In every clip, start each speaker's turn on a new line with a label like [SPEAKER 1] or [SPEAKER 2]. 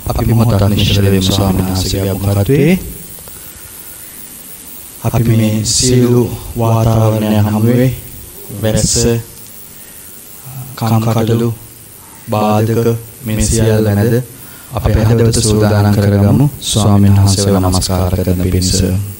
[SPEAKER 1] අපි මොහොතක් නිශ්චල වෙමු ස්වාමීන් වහන්සේගේ අභිමුඛත්වයේ. අපි මේ සියලු වාතාවරණයන් හැමුවේ වැස්ස, කම්කටොළු, බාධක මේ සියල්ල නැද අපේ හදවත සූදානම් කරගමු ස්වාමීන් වහන්සේව නමස්කාර කරන පිණිස.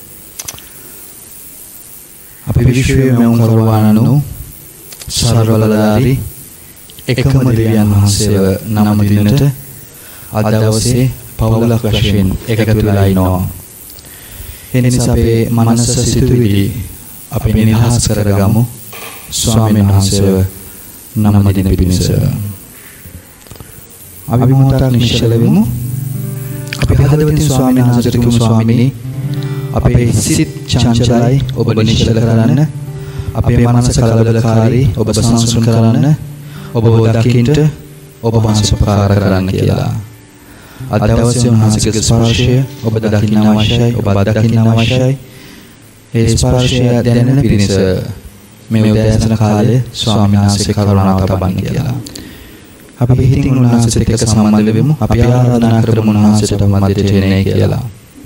[SPEAKER 1] අපි විශ්වයේ මෙවුන් කරවනු සර්වබලධාරී එකම දෙවියන් වහන්සේව නම දිනට අද දවසේ පවුලක් වශයෙන් එකතු වෙලා ඉනවා. එනිසා අපේ මනස සිතුවිලි අපි නිදහස් කරගමු ස්වාමීන් වහන්සේව නම දින පිණිස. අපි මොහොතක් නිශ්චල වෙමු. අපි හදවතින් ස්වාමීන් වහන්සේට කියමු ස්වාමීනි අපේ සිත් චංචලයි ඔබ නිශ්චල කරන්න. අපේ මනස කලබලකාරී ඔබ සංසුන් කරන්න. ඔබ දකින්න ඔබ වහන්සේපකාර කරන්න කියලා. අද දවසේ උන්වහන්සේගේ ස්පර්ශය ඔබ දකින්න අවශ්‍යයි. ඔබ දකින්න අවශ්‍යයි. ඒ ස්පර්ශය දැනෙන පිණිස මේ උදෑසන කාලයේ ස්වාමීන් වහන්සේ කරුණාව තබන්න කියලා. අපි හිතින් උන්වහන්සේට එක්ක සම්බන්ධ වෙමු. අපි ආරාධනා කරමු උන්වහන්සේට මැදට එන්නේ කියලා.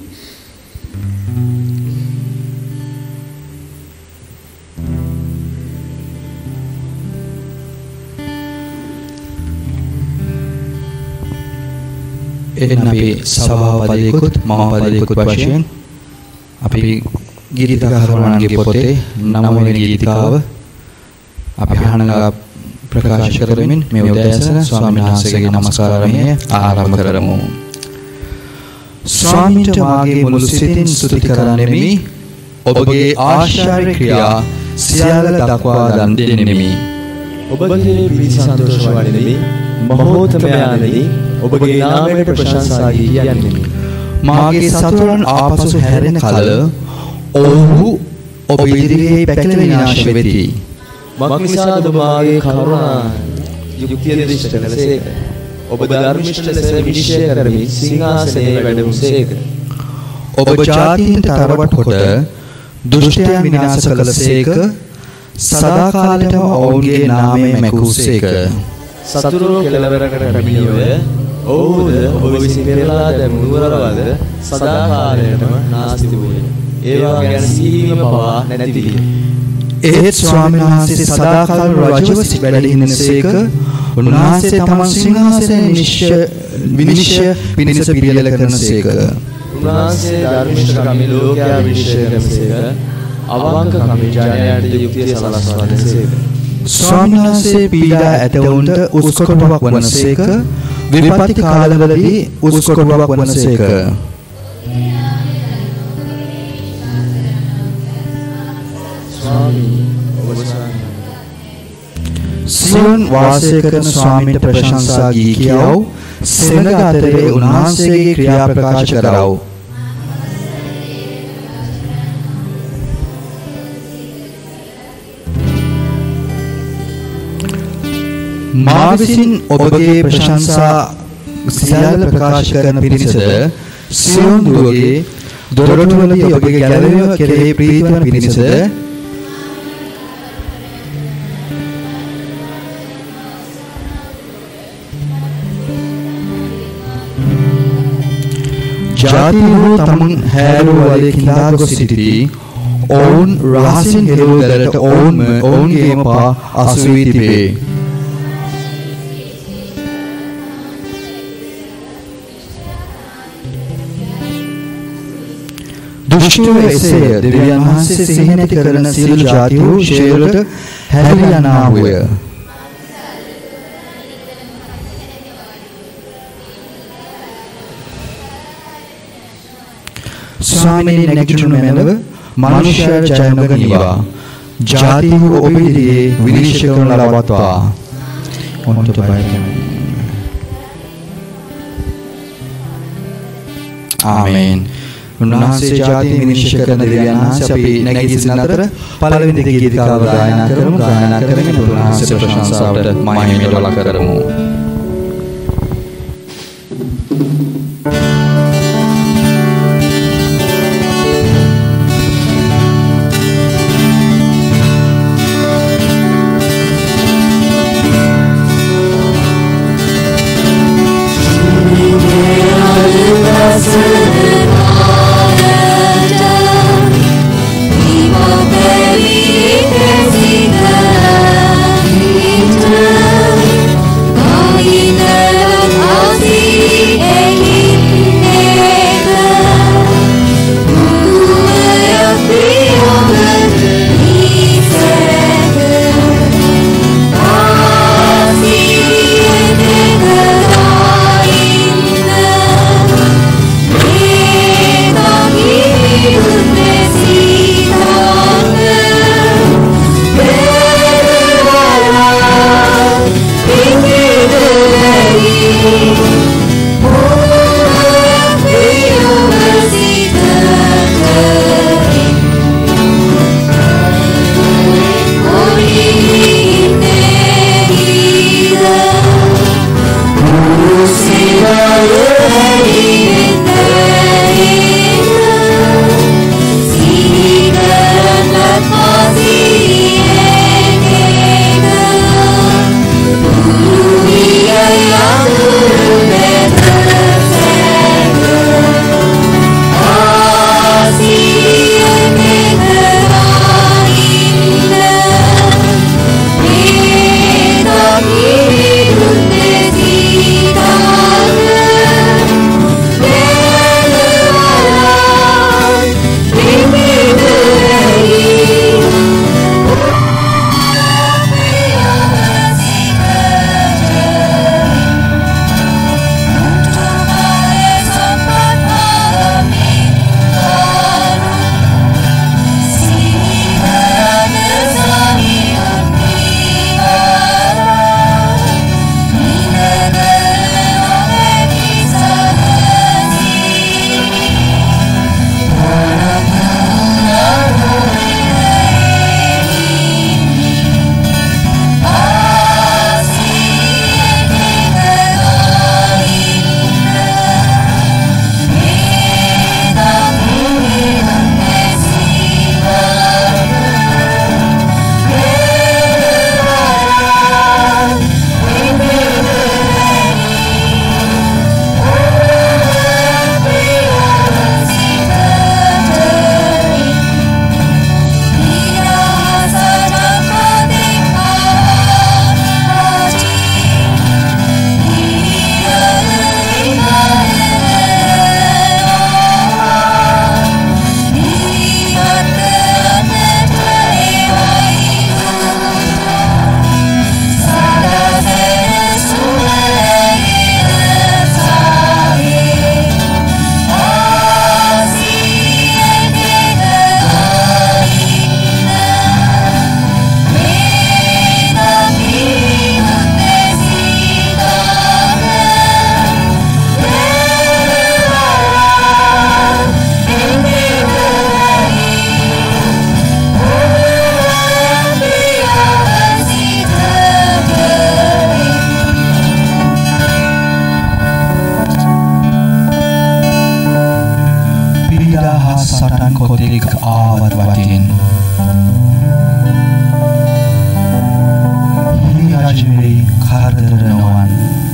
[SPEAKER 1] එන්න අපි සභාපතියෙකුත් මහාපතියෙකුත් වශයෙන් අපි ගීතිකාකරුවන්ගේ පොතේ 9 වෙනි ගීතිකාව අපි අහනගා ප්‍රකාශ කරමින් මේ උදෑසන ස්වාමීන් වහන්සේගේ නමස්කාරණය ආරම්භ කරමු. ස්වාමීන්ට මාගේ මුළු සිතින් ස්තුති කරන්නෙමි. ඔබගේ ආශ්චර්ය ක්‍රියා සියල්ල දක්වා දන් දෙන්නෙමි.
[SPEAKER 2] ඔබගේ පිරිස සන්තෝෂ වඩෙමි. මහෝත්තමයාණනි ඔබගේ නාමයට ප්‍රශංසා කියන්නෙමි.
[SPEAKER 1] මාගේ සතුරන් ආපසු හැරෙන කල ඔව්හු ඔබ ඉදිරියේ පැකිල විනාශ වෙති.
[SPEAKER 2] මක්නිසාද මාගේ කරුණා යුක්තිය දිෂ්ඨ කළසේක. ඔබ ධර්මිෂ්ඨ ලෙස විනිශ්චය කරමින් සිංහාසනයේ වැඩමුසේක.
[SPEAKER 1] ඔබ ජාතීන්ට තරවට කොට දුෂ්ටයන් විනාශ කළසේක. සදාකාලයටම ඔවුන්ගේ නාමය මැකූසේක.
[SPEAKER 2] සතුරෝ කෙළවරකට පැමිණියෝය. ඔව්හුද ඔබ විසින් පෙරලා දැමූ නුවරවද සදාකාලයටම නාස්ති වූයේ. ඒවා ගැන සිහිවීම පවා නැති විය.
[SPEAKER 1] ඒත් ස්වාමීන් වහන්සේ සදාකාල රජව වැඩ ඉන්නසේක. උන්වහන්සේ තමන් සිංහාසනයේ විනිශ්චය පිණිස පිළියෙල කරනසේක.
[SPEAKER 2] උන්වහන්සේ ධර්මිෂ්ඨකමින් ලෝකයා විනිශ්චය කරනසේක. අවංකකමින් ජනයාට යුක්තිය සලස්වා දෙනසේක.
[SPEAKER 1] ස්වාමීන් වහන්සේ පීඩා ඇතවුන්ට උස්කොටුවක් වනසේක. විපත්ති කාලවලදී උස්කොටුවක් වනසේක. සියොන් වාසය කරන ස්වාමීන්ට ප්‍රශංසා ගී කියව්. සෙනග අතරේ උන්වහන්සේගේ ක්‍රියා ප්‍රකාශ කරව. මා විසින් ඔබගේ ප්‍රශංසා සියල්ල ප්‍රකාශ කරන පිණිසද සියොන් දුවගේ දොරටුවලදී ඔබගේ ගැලවීම කෙරෙහි ප්‍රීතිවන පිණිසද ජාතිහු තමන් හැරූ වලේ කිඳා ගොස් සිටිති. ඔවුන් රහසින් හෙළූ දැලට ඔවුන්ගේම පා අසු වී තිබේ. දුෂ්ටයෝ එසේය. දෙවියන් වහන්සේ සිහි නැති කරන සියලු ජාතිහු ශේලට හැරී යනාහුය. ස්වාමීනි නැගිටිනු මැනව මනුෂ්‍යයන්ට ජය නොගනීවා. ජාතිහු ඔබ ඉදිරියේ විනිශ්චය කරන ලවත්වා. ඔන්ට බයි. ආමේන්. උන්වහන්සේ ජාතින් විනිශ්චය කරන දෙවියන් වහන්සේ අපි නැගී සිටින අතර පළවෙනි ගීතිකාව ගායනා කරමු. ගායනා කරගෙන උන්වහන්සේ ප්‍රශංසාවට මහිමයට ලක් කරමු.
[SPEAKER 3] Yeah.
[SPEAKER 1] කොතෙක් ආවත් වටින් රජුවේ කරදර නොවන්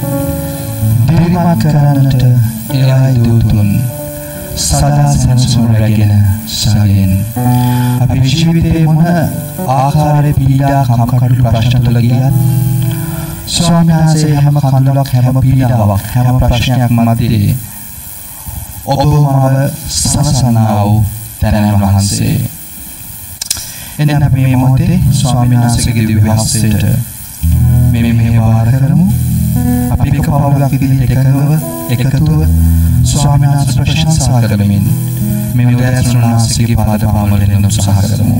[SPEAKER 1] දිරිමත් කරන්නට එළයි දූතුන් සදා සැනසුම් රැගෙන සාගෙන අපේ ජීවිතේ මොන ආකාරයේ පීඩා කම්කටොළු ප්‍රශ්න තුළ ගියත් ස්වාමීන් වහන්සේ හැම කඳුලක් හැම පීඩාවක් හැම ප්‍රශ්නයක් මැදදී ඔබ මාව සනසනා වූ තැනැන් වහන්සේ එන්න අපි මේ මොහොතේ ස්වාමීන් වහන්සේගේ දිව්‍ය හස්තයට මේ වාර කරමු අපි එක පවුලක් විදිහට එකතුව ස්වාමීන් වහන්සේ ප්‍රශංසා කරමින් මේ උදෑසන වහන්සේගේ පාද පාමුලෙන් උත්සාහ කරමු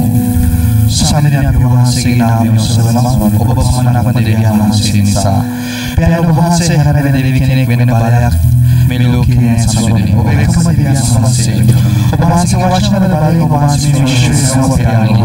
[SPEAKER 1] සාමණේර අපි වහන්සේගේ නාමයෙන් ඔසවනවා ඔබ පමණක් දෙවියන් වහන්සේ නිසා පැය ඔබ වහන්සේ හැරෙන දෙවි කෙනෙක් වෙන බලයක් මේ ලෝකයේ සම්බන්ධයි ඔබ එකම දෙවියන් වහන්සේ ඔබ වහන්සේගේ වචන වල බලය ඔබ වහන්සේ මේ විශ්වයේ සම්පූර්ණයි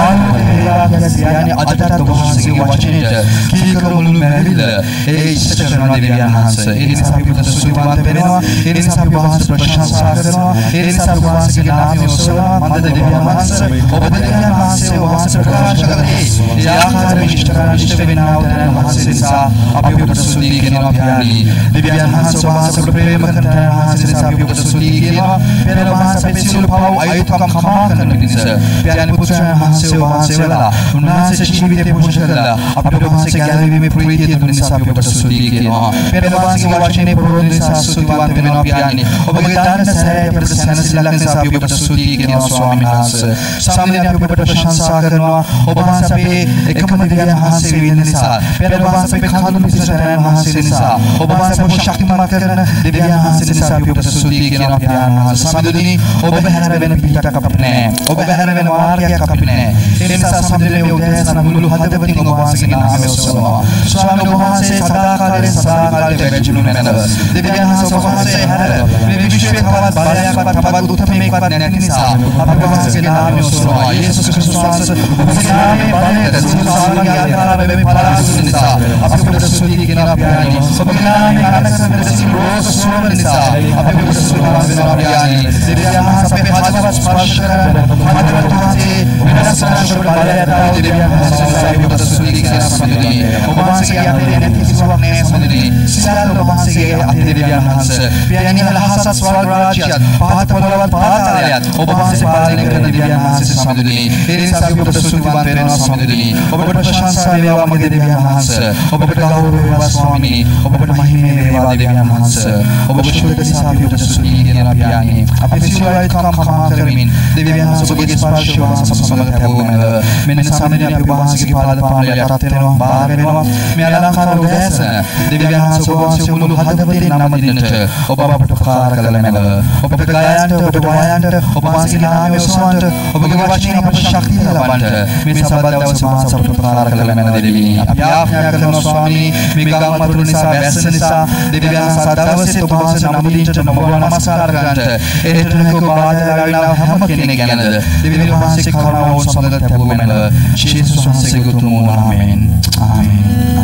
[SPEAKER 1] ආනන්දයාගේ අදටත් ඔබ වහන්සේගේ වචනයට කීකරු මුළු මැරිල ඒ ඉෂ්ට කරන දෙවියන් වහන්සේ ඒ නිසා අපි ඔබට සුවපත් වෙනවා ඒ නිසා අපි වහන්සේ ප්‍රශංසා කරනවා ඒ නිසා අපි වහන්සේගේ නාමය ඔසවනවා මන්ද දෙවියන් වහන්සේ ඔබ දෙවියන් වහන්සේ ඔබ වහන්සේ ප්‍රකාශ කළේ ඒ ආකාරයෙන් ඉෂ්ට කරන ඉෂ්ට වෙනා උදැන වහන්සේ නිසා අපි ඔබට ස්තුති කරනවා පියාණනි දෙවියන් වහන්සේ ඔබ වහන්සේ ප්‍රේම කරන වහන්සේ නිසා අපි ඔබට ස්තුති කරනවා පෙර වහන්සේ අපේ සියලු පව් අයුතුකම් කමා කරන පිණිස පියාණනි පුත්‍රයන් වහන්සේ ඔබ වහන්සේ වෙලා උන්වහන්සේ ජීවිතේ පෝෂණය කළා අපි ඔබ වහන්සේ ගැලවීමේ ප්‍රීතිය තුන නිසා අපි ඔබට ස්තුති කරනවා පෙර වහන්සේගේ වචනේ ප්‍රබෝධන නිසා ස්තුතිවන්ත වෙනවා පියාණනි ඔබගේ දාන සෑය අපට සැනසෙල්ලක් නිසා අපි ඔබට ස්තුති කරනවා ස්වාමීන් වහන්සේ සාමණේර අපි ඔබට ප්‍රශංසා කරනවා ඔබ වහන්සේ අපේ එකම දෙවියන් වහන්සේ වෙන නිසා පෙර වහන්සේ අපේ කඳුළු පිසුතයන් වහන්සේ නිසා ඔබ වහන්සේ අප ශක්තිමත් කරන දෙවියන් වහන්සේ නිසා අපි ඔබට ස්තුති කරනවා පියාණන් වහන්සේ සම්දුනි ඔබ හැර වෙන පිටක් අපිට නැහැ ඔබ හැර වෙන මාර්ගයක් අපිට නැහැ ඒ නිසා සම්දුනි මේ උදෑසන මුළු හදවතින් ඔබ වහන්සේගේ නාමය ඔසවනවා ස්වාමීන් වහන්සේ සදාකාලේ වැජුණු නැනව දෙවියන් වහන්සේ ඔබ වහන්සේ හැර මේ විශ්වයේ කවදාවත් බලයක්වත් තවත් උත්මේකවත් නැති නිසා අපි ඔබ වහන්සේගේ නාමය ඔසවනවා යේසුස් ක්‍රිස්තුස් වහන්සේ ඔබගේ නාමයේ බලයට සංසාරයේ ආකාරය මේ පලාසුන නිසා අපි ඔබට ස්තුති කරනවා පියාණනි ඔබගේ නාමයේ ආරක්ෂා වෙන සිරෝස සෝම නිසා අපි ඔබට ස්තුති කරනවා පියාණනි දෙවියන් වහන්සේ අපේ හදවත ස්පර්ශ කරන හදවත වහන්සේ වෙනස් කරන බලයට දෙවියන් වහන්සේ ඔබට ස්තුති කරනවා සම්දුනි ඔබ වහන්සේගේ අපේ නැති කිසිවක් නැහැ සම්දුනි සිසාර ඔබ වහන්සේගේ අපේ දෙවියන් වහන්සේ පියාණනි ලහසත් ස්වර්ග රාජ්‍යයත් පහත පොළොවත් පාතාලයත් ඔබ වහන්සේ පාලනය කරන දෙවියන් වහන්සේ සම්දුනි ඒ නිසා අපි ඔබට ස්තුතිවන්ත වෙනවා සම්දුනි ඔබට ප්‍රශංසා වේවා මගේ දෙවියන් වහන්සේ ඔබට ගෞරව වේවා ස්වාමීනි ඔබට මහිමේ වේවා දෙවියන් වහන්සේ ඔබ ශුද්ධ නිසා අපි ඔබට ස්තුති කරනවා පියාණනි අපි සියලු අයකම් කමා කරමින් දෙවියන් වහන්සේ ඔබගේ ස්පර්ශය වහන්සේ සමග ලැබුවමෙල මෙන්න සාමණේර අපි ඔබ වහන්සේගේ පාද පාමුල යටත් වෙනවා බාර වෙනවා මේ අලංකාර උදෑසන දෙවියන් වහන්සේ ඔබ වහන්සේ මුළු හදවතින් නම දිනට ඔබ අපට උපකාර කළ මැනව ඔබට ගායන්ට ඔබට වායන්ට ඔබ වහන්සේගේ නාමය ඔසවන්නට ඔබගේ වචනේ අපට ශක්තිය ලබන්නට මේ සබත් දවස වහන්සේ අපට උපකාර කළ මැනව දෙවියනි අපි ආඥා කරනවා ස්වාමීනි මේ ගම් මතුරු නිසා වැස්ස නිසා දෙවියන් වහන්සේ දවසේ ඔබ වහන්සේ නම දිනට ඔබ නමස්කාර කරන්නට එහෙටනක ඔබ ආදරයලා හැම කෙනෙක් ගැනද දෙවියන් වහන්සේ කරුණාව සමග ලැබුව මැනව යේසුස් වහන්සේගේ උතුම් නාමයෙන් ආමේන්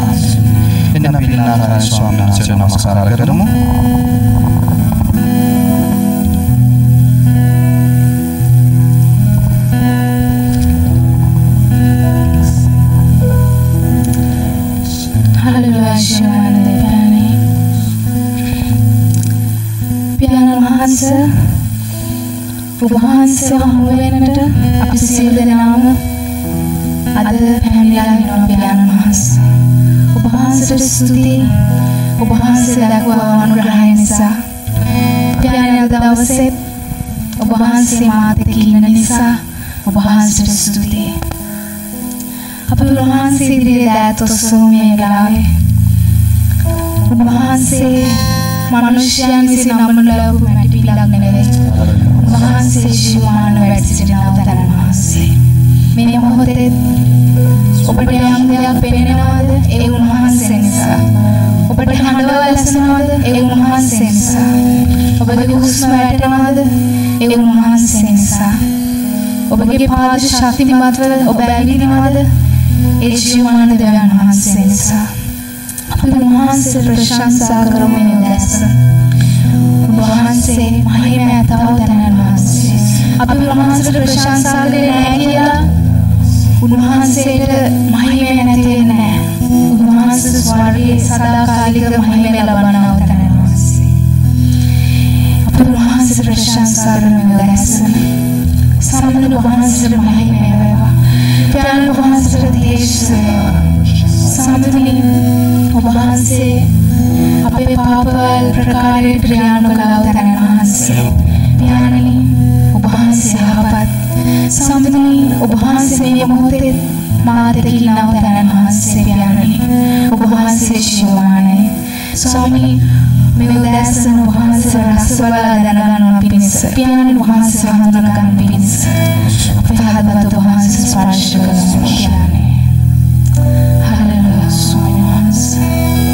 [SPEAKER 1] එන්න අපි නාමයෙන් ස්වාමීන් වහන්සේට නමස්කාර කරමු
[SPEAKER 3] Haleluya Shimana Devani Piyanan Mahansa Ubahansa Hamuvenata අපි සියලු දෙනාම අද පැමිණලා ඉන්නවා පියාණන් වහන්සේ. ඔබ වහන්සේට ස්තුතියි. ඔබ වහන්සේ දක්වා අනුග්‍රහය නිසා පියාණන් දවසේ ඔබ වහන්සේ මාත් එක්ක ඉන්න නිසා ඔබ වහන්සේට ස්තුතියි. අපේ වහන්සේ ඉදිරියේ දාතොස්සෝ මේ වෙලාවේ ඔබ වහන්සේ මනුෂ්‍යයන් විසින් නමන ලැබු මැටි පිලක් නෙවෙයි. ඔබ වහන්සේ ජීවමාන වැඩ සිටින අවතර වහන්සේ. මේ මොහොතේ ඔබට යම් දෙයක් පෙනෙනවද? ඒ උන්වහන්සේ නිසා. ඔබට හඬව ලැසෙනවද? ඒ උන්වහන්සේ නිසා. ඔබගේ හුස්ම වැටෙනවද? ඒ උන්වහන්සේ නිසා. ඔබගේ පාද ශක්තිමත්ව ඔබ ඇවිදිනවද? ඒ ජීවමාන දෙවියන් වහන්සේ නිසා. අපි උන්වහන්සේ ප්‍රශංසා කරමු මේ දැස. ඔබ වහන්සේ මහිමය තවතනන් වහන්සේ. අපි උන්වහන්සේට ප්‍රශංසා කරන්නේ නැහැ කියලා උන්වහන්සේට මහිමය නැති වෙන්නේ නැහැ. උන්වහන්සේ ස්වර්ගයේ සදාකාලික මහිමය ලබනවා තමයි උන්වහන්සේ. අපි උන්වහන්සේට ප්‍රශංසා කරනවා දැසන. සමන උන්වහන්සේට මහිමය වේවා. प्यारे उन्वහන්සේට දේශ වේවා. සමතුලින් උන්වහන්සේ අපේ පාපවල ප්‍රකාරයේ ක්‍රියාන කළා උතන උන්වහන්සේ. प्यारे උන්වහන්සේ යහපත් සමතුලින් උන්වහන්සේ මේ මොහොතේ මාතකිනා උතන උන්වහන්සේ. प्यारे උන්වහන්සේ ශිවමානේ ස්වාමී මේ උදෑසන උන්වහන්සේ රසවල දැනගන්න පිණිස प्यारे උන්වහන්සේ හඳුනගන්න පිණිස අපේ හදවත උන්වහන්සේ ස්පර්ශ කරනවා. प्यारे हालेलुया स्वामी उन्वහන්සේ.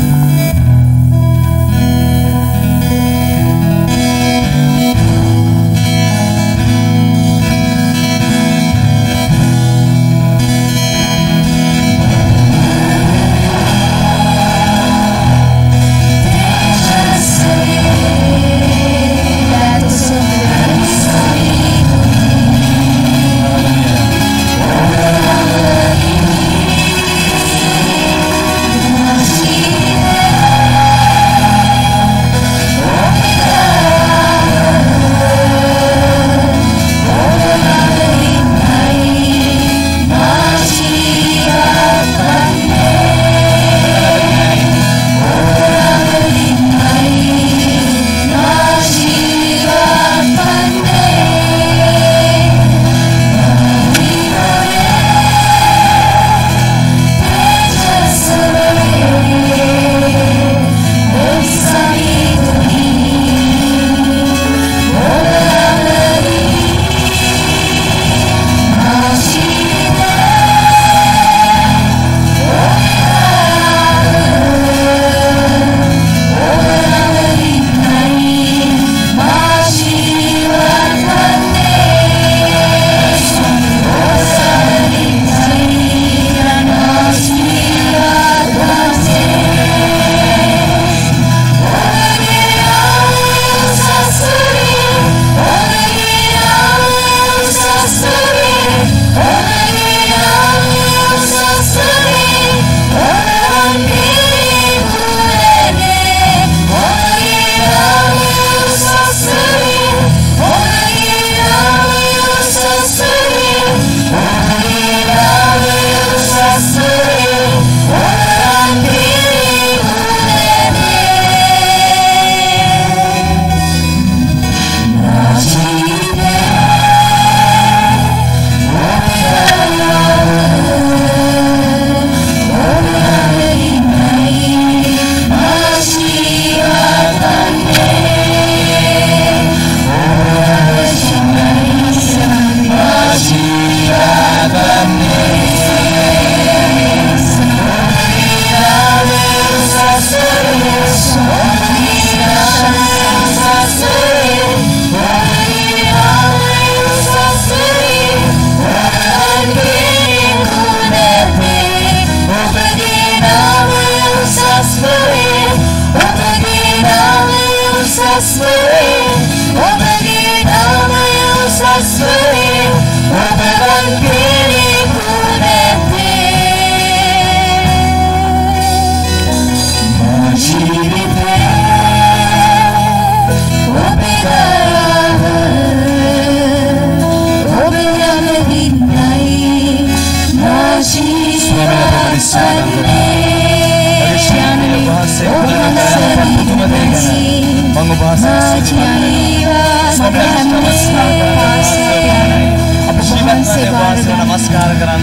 [SPEAKER 2] නමස්කාර කරන්න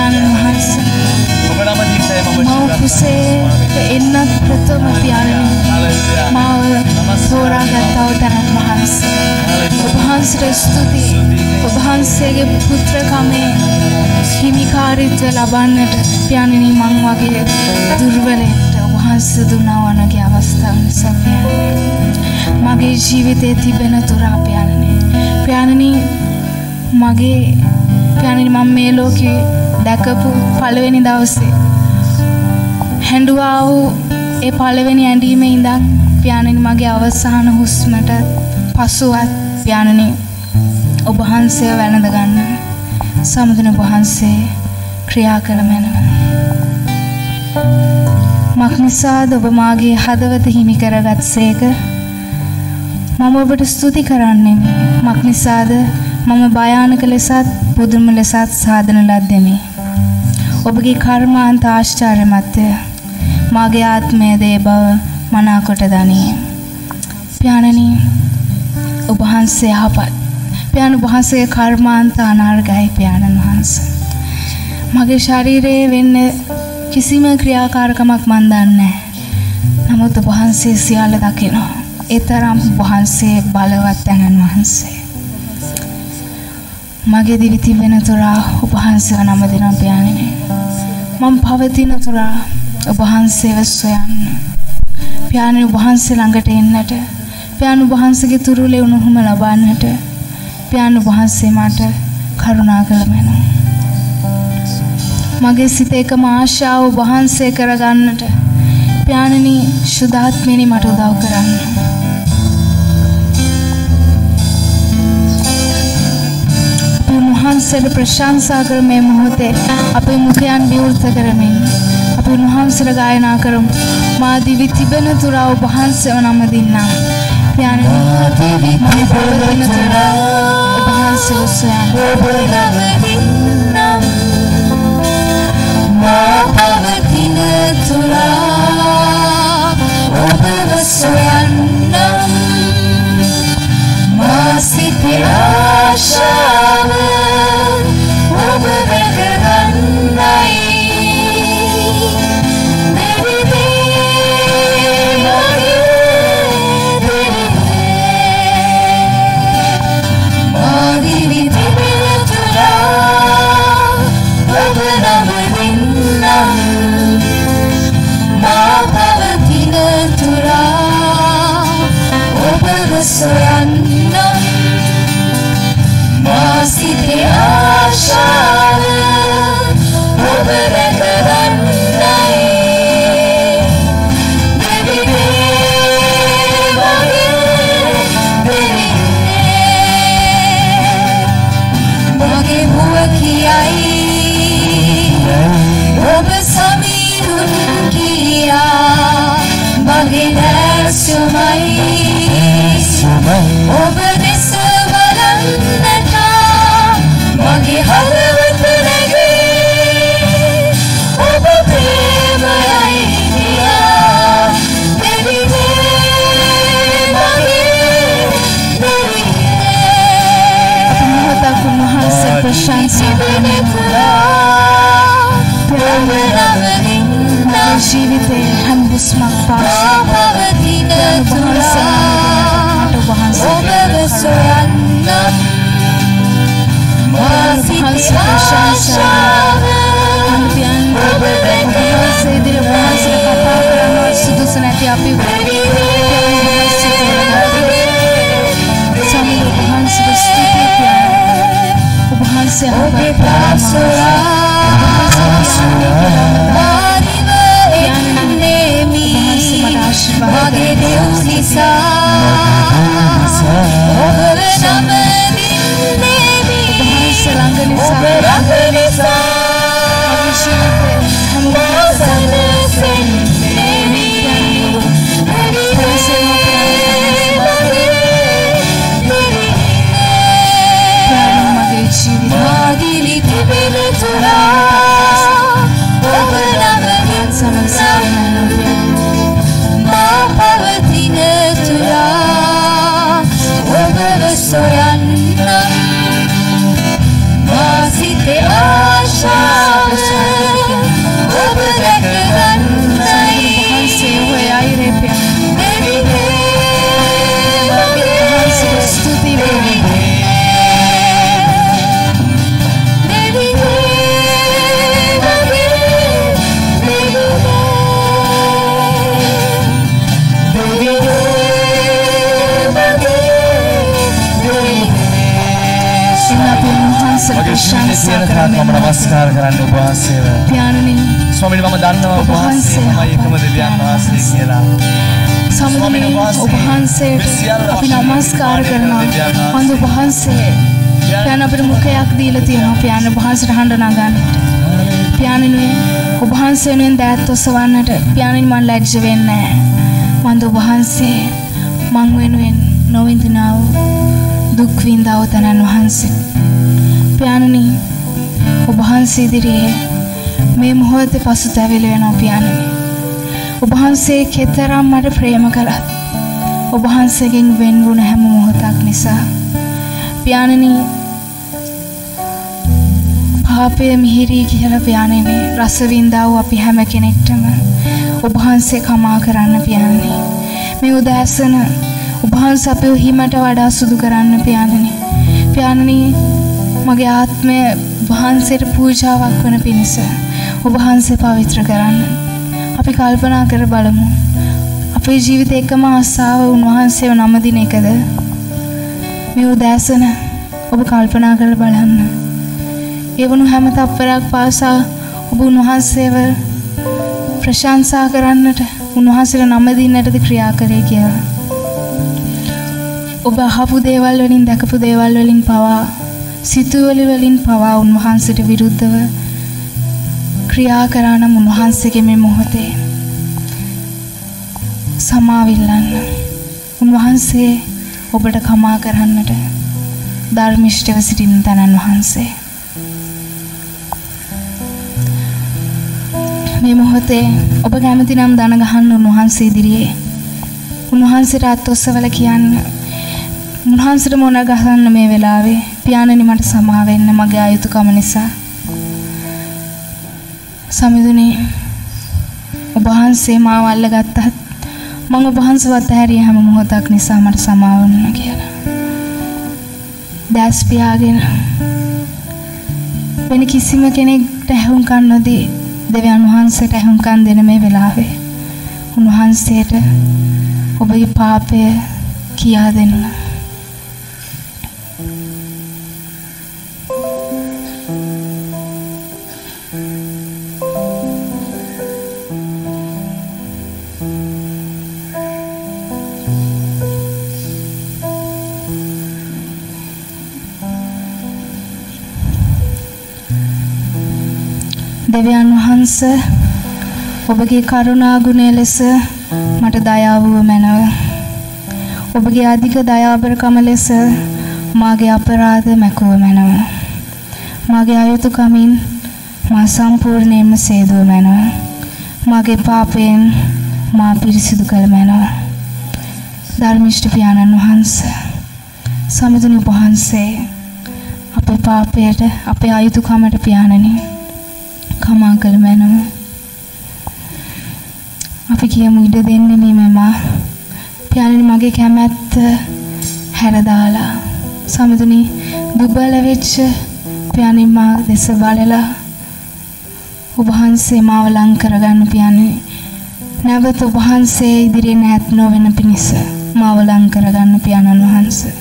[SPEAKER 2] පමණයි. ඔබලම දිසයි මම
[SPEAKER 3] කුසේ එන්නත් ප්‍රථම පියාණනි මාව තෝරාගත්තා උතනත් වහන්සේ. ඔබ වහන්සේට ස්තුතියි. ඔබ වහන්සේගේ පුත්‍රකමේ හිමිකාරීත්වය ලබන්නට පියාණනි මං වගේ දුර්වලෙක්ට ඔබ වහන්සේ දුන්නා වගේ අවස්ථාව නිසා පියාණනි මගේ ජීවිතයේ තිබෙන තුරා පියාණනි මගේ පියාණනි මම මේ ලෝකේ දැකපු පළවෙනි දවසේ හැඬුවා වූ ඒ පළවෙනි ඇඬීමේ ඉඳන් පියාණනි මගේ අවසාන හුස්මට පසුවත් පියාණනි ඔබ වහන්සේ වැළඳ ගන්න සමුදුන වහන්සේ ක්‍රියා කළ මැනව. මක්නිසාද ඔබ මාගේ හදවත හිමි කරගත්සේක. මම ඔබට ස්තුති කරන්නෙමි. මක්නිසාද මම භයානක ලෙසත් පුදුම ලෙසත් සාධන ලද්දෙමි. ඔබගේ කර්මාන්ත ආශ්චර්යමත්ය. මාගේ ආත්මය දේ බව මනාකොට දනී. පියාණනි ඔබ වහන්සේ යහපත්. පියාණන් වහන්සේගේ කර්මාන්ත අනාර්ගයි පියාණන් වහන්සේ. මගේ ශරීරයේ වෙන්නේ කිසිම ක්‍රියාකාරකමක් මන් දන්නේ නැහැ. නමුත් ඔබ වහන්සේ සියල්ල දකිනවා. ඒ තරම් වහන්සේ බලවත් යනන් වහන්සේ. මගේ දිවි තිබෙන තුරා ඔබ වහන්සේව නම දෙනවා පියාණනි. මම පවතින තුරා ඔබ වහන්සේව සොයන්න. පියාණනි ඔබ වහන්සේ ළඟට එන්නට. පියාණන් වහන්සේගේ තුරුලේ උණුහුම ලබන්නට. පියාණන් වහන්සේ මට කරුණා කළමෙනවා. මගේ සිත එකම ආශාව වහන්සේ කරගන්නට පියාණනි සුදාත්මෙනි මට උදව් කරන්න. අපේ වහන්සේට ප්‍රශංසා කර මේ මොහොතේ අපේ මුඛයන් විවෘත කරමින් අපේ වහන්සේට ගායනා කරමු. මා දිවි තිබෙන තුරා ඔබ වහන්සේව නම දින්නම්. පියාණනි දිවි තිබෙන තුරා ඔබ වහන්සේව සොයන්න. ඔබ නම දින්නම්. පවතින තුරා ඔබව සොයන්නම්. මා සිතේ ආශාව ඔබ රැකගන්නයි. මා දිවි තිබෙන තුරා ඔබ නම මා පවතින තුරා ඔබව සොයන්නම්. මා සිතේ ආශාව ඔබ රැකගන්නයි. මගේ මුව කියයි ඔබ සමීරුන් කියා. මගේ නැසුමයි ඔබ දෙස බලන්නට. මගේ හදවත නැගී ඔබ ප්‍රේමයයි කියා. දෙවිනේ මගේ දෙවිනේ. අපි මොහොතක් උන්වහන්සේ ප්‍රශංසා කරනවා. ජීවිතේ හැම හුස්මක් පාසා පවතින තුරා ඔබව සොයන්නම්. මා සිතේ ආශාව ඔබ රැකගන්නයි. කතා කරනවා සුදුසු නැති අපි සමීර වහන්සේ ස්තුතිය පියාණන්. ඔබ වහන්සේ අපේ පාසලා මගේ දෙව් නිසා ඔබ නම දින්නෙමි. ඔබ වහන්සේ ළඟ නිසා ඔබ රැක නිසා මගේ ජීවිතේ හැම සැනසෙන්නෙමි. මගේ ජීවිතේ තිබෙන තුරා ඔබ නම සමසෙන්නෙමි. පවතින තුරා ඔබව සොයන්නම්. මා සිතේ ආශාව ඔබ රැකගන්නයි. ස්තුති
[SPEAKER 2] නමස්කාර කරන්න ඔබ වහන්සේව.
[SPEAKER 3] පියාණනි
[SPEAKER 2] ස්වාමීනි මම දන්නවා ඔබ වහන්සේමයි එකම දෙවියන් වහන්සේ කියලා.
[SPEAKER 3] ස්වාමීනි ඔබ වහන්සේට අපි නමස්කාර කරනවා. ඔබ වහන්සේ පියාණන් අපිට මුඛයක් දීලා තියෙනවා පියාණන් වහන්සේට හඬ නගන්නට. පියාණන් ඔබ වහන්සේ වෙනුවෙන් දෑත් ඔසවන්නට පියාණන් මන් ලැජ්ජ වෙන්නේ නැහැ. මන්ද ඔබ වහන්සේ මං වෙනුවෙන් නොවිඳිනා වූ දුක් විඳා වූ තනන් වහන්සේ. පියාණනි ඔබ වහන්සේ ඉදිරියේ මේ මොහොතේ පසුතැවිලි වෙනවා පියාණනි. ඔබ වහන්සේ කෙතරම් මට ප්‍රේම කළත් ඔබ වහන්සේගෙන් වෙන් වුණ හැම මොහොතක් නිසා පියාණනි පාපයේ මිහිරි කියලා පියාණනි රස විඳා වූ අපි හැම කෙනෙක්ටම ඔබ වහන්සේ කමා කරන්න පියාණනි. මේ උදෑසන ඔබ වහන්සේ අපේ හිමට වඩා සුදු කරන්න පියාණනි. පියාණනි මගේ ආත්මය වහන්සේට පූජාවක් වන පිණිස ඔබ වහන්සේ පවිත්‍ර කරන්න. අපි කල්පනා කර බලමු. අපේ ජීවිතේ එකම ආසාව උන්වහන්සේව නම දින එකද? මේ උදෑසන ඔබ කල්පනා කරලා බලන්න. ඒ වුණ හැම තප්පරයක් පාසා ඔබ උන්වහන්සේව ප්‍රශංසා කරන්නට උන්වහන්සේට නම දින්නටද ක්‍රියා කරේ කියලා. ඔබ අහපු දේවල් වලින් දැකපු දේවල් වලින් පවා සිතුවිලි වලින් පවා උන්වහන්සේට විරුද්ධව ක්‍රියා කරා නම් උන්වහන්සේගේ මේ මොහොතේ සමාවිල්ලන්න උන්වහන්සේ ඔබට කමා කරන්නට ධර්මිෂ්ඨව සිටින තනන් වහන්සේ මේ මොහොතේ ඔබ කැමති නම් දන ගහන්න උන්වහන්සේ ඉදිරියේ උන්වහන්සේට අත්ඔස්සවල කියන්න උන්වහන්සේට මොන ගහන්න මේ වෙලාවේ පියාණනි මට සමා වෙන්න මගේ ආයුතුකම නිසා සමිඳුනි ඔබ වහන්සේ මාව අල්ලගත්තත් මම ඔබ වහන්සේවත් හැරිය හැම මොහොතක් නිසා මට සමා වන්න කියලා දැස් පියාගෙන වෙන කිසිම කෙනෙක්ට ඇහුම්කන් නොදී දෙවියන් වහන්සේට ඇහුම්කන් දෙන මේ වෙලාවේ උන්වහන්සේට ඔබගේ පාපය කියා දෙන්න. දෙවියන් වහන්සේ ඔබගේ කරුණා ගුණය ලෙස මට දයාව මැනව. ඔබගේ අධික දයාබරකම ලෙස මාගේ අපරාධ මැකුව මැනව. මාගේ අයුතුකමින් මා සම්පූර්ණයෙන්ම සේදුව මැනව. මාගේ පාපයෙන් මා පිරිසිදු කළ මැනව. ධර්මිෂ්ඨ පියාණන් වහන්සේ සමිඳුනි වහන්සේ අපේ පාපයට අපේ අයුතුකමට පියාණනි කමා කළ මැනව. අපි කියමු ඉඩ දෙන්නේ නෙමෙයි පියාණනි මගේ කැමැත්ත හැරදාලා සමිඳුනි දුබල වෙච්ච පියාණනි මා දෙස බලලා ඔබ වහන්සේ මාව ලං කරගන්න පියාණනි නැවත ඔබ වහන්සේ ඉදිරියේ නැත් නොවන පිණිස මාව ලං කරගන්න පියාණන් වහන්සේ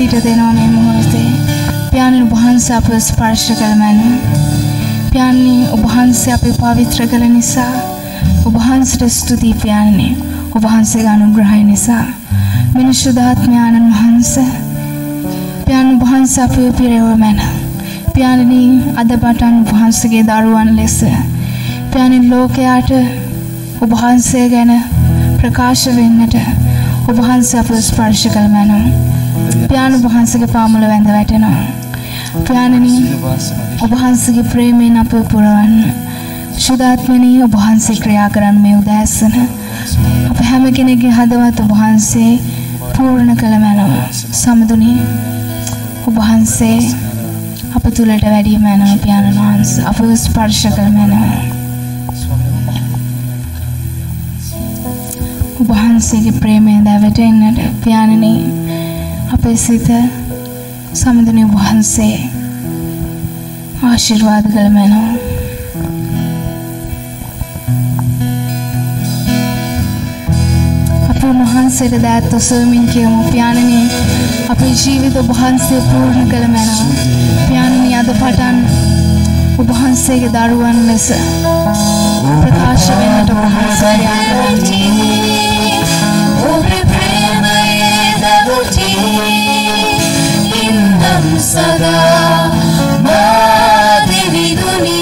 [SPEAKER 3] සිට දෙනවා මේ මොහොතේ. පියාණන් වහන්සේ අපව ස්පර්ශ කළ මැන. පියාණන් ඔබ වහන්සේ අපව පවිත්‍ර කළ නිසා ඔබ වහන්සේට ස්තුතියි පියාණන්. ඔබ වහන්සේගේ අනුග්‍රහය නිසා මිනිසුදාත්මයන්න් වහන්සේ පියාණන් වහන්සේ අපව පිරෙව මැන. පියාණන් අද පටන් වහන්සේගේ දරුවන් ලෙස පියාණන් ලෝකයට ඔබ වහන්සේ ගැන ප්‍රකාශ වෙන්නට ඔබ වහන්සේ අපව ස්පර්ශ කළ මැන. පියාණන් වහන්සේගේ පාමුල වැඳ වැටෙනවා. පියාණන් ඔබ වහන්සේගේ ප්‍රේමයෙන් අපව පුරවන්න. සුදාත්මනී ඔබ වහන්සේ ක්‍රියා කරන්න මේ උදෑසන අප හැම කෙනෙක්ගේ හදවත් ඔබ වහන්සේ පූර්ණ කළ මැනව. සමදුනි ඔබ වහන්සේ අප තුළට වැඩි මැනව පියාණන් වහන්සේ අපව ස්පර්ශ කළ මැනව. ඔබ වහන්සේගේ ප්‍රේමයෙන් දැවටෙන්නට පියාණනි අපේ සිත සමදුනි ඔබ වහන්සේ ආශිර්වාද කළ මැනව. වහන්සේට දෑත් ඔසවමින් කියමු පියාණනි අපේ ජීවිත ඔබ වහන්සේ පූර්ණ කළ මැනව. පියාණනි අද පටන් ඔබ වහන්සේගේ දරුවන් ලෙස ප්‍රකාශ වෙන්නට ඔබ වහන්සේ ඔබේ ප්‍රේමයේ දවති ඉන්නම් සදා මා දෙවිදුනි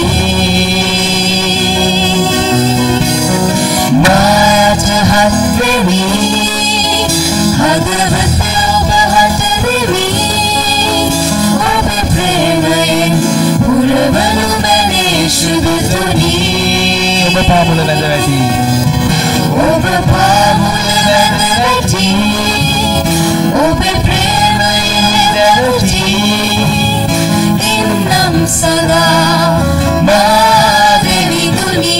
[SPEAKER 3] මාට හත්වෙමි හදවත ඔබ හටවෙමි ඔබේ ප්‍රේමයෙන් පුරවනු මැනේ සුදුතුනි. ඔබ පාමුල වැඳ වැටි ඔබ පාමුල වැඳ වැටි ඔබේ ප්‍රේමයෙන් දැවටි ඉන්නම් සදා මා දෙවිදුනි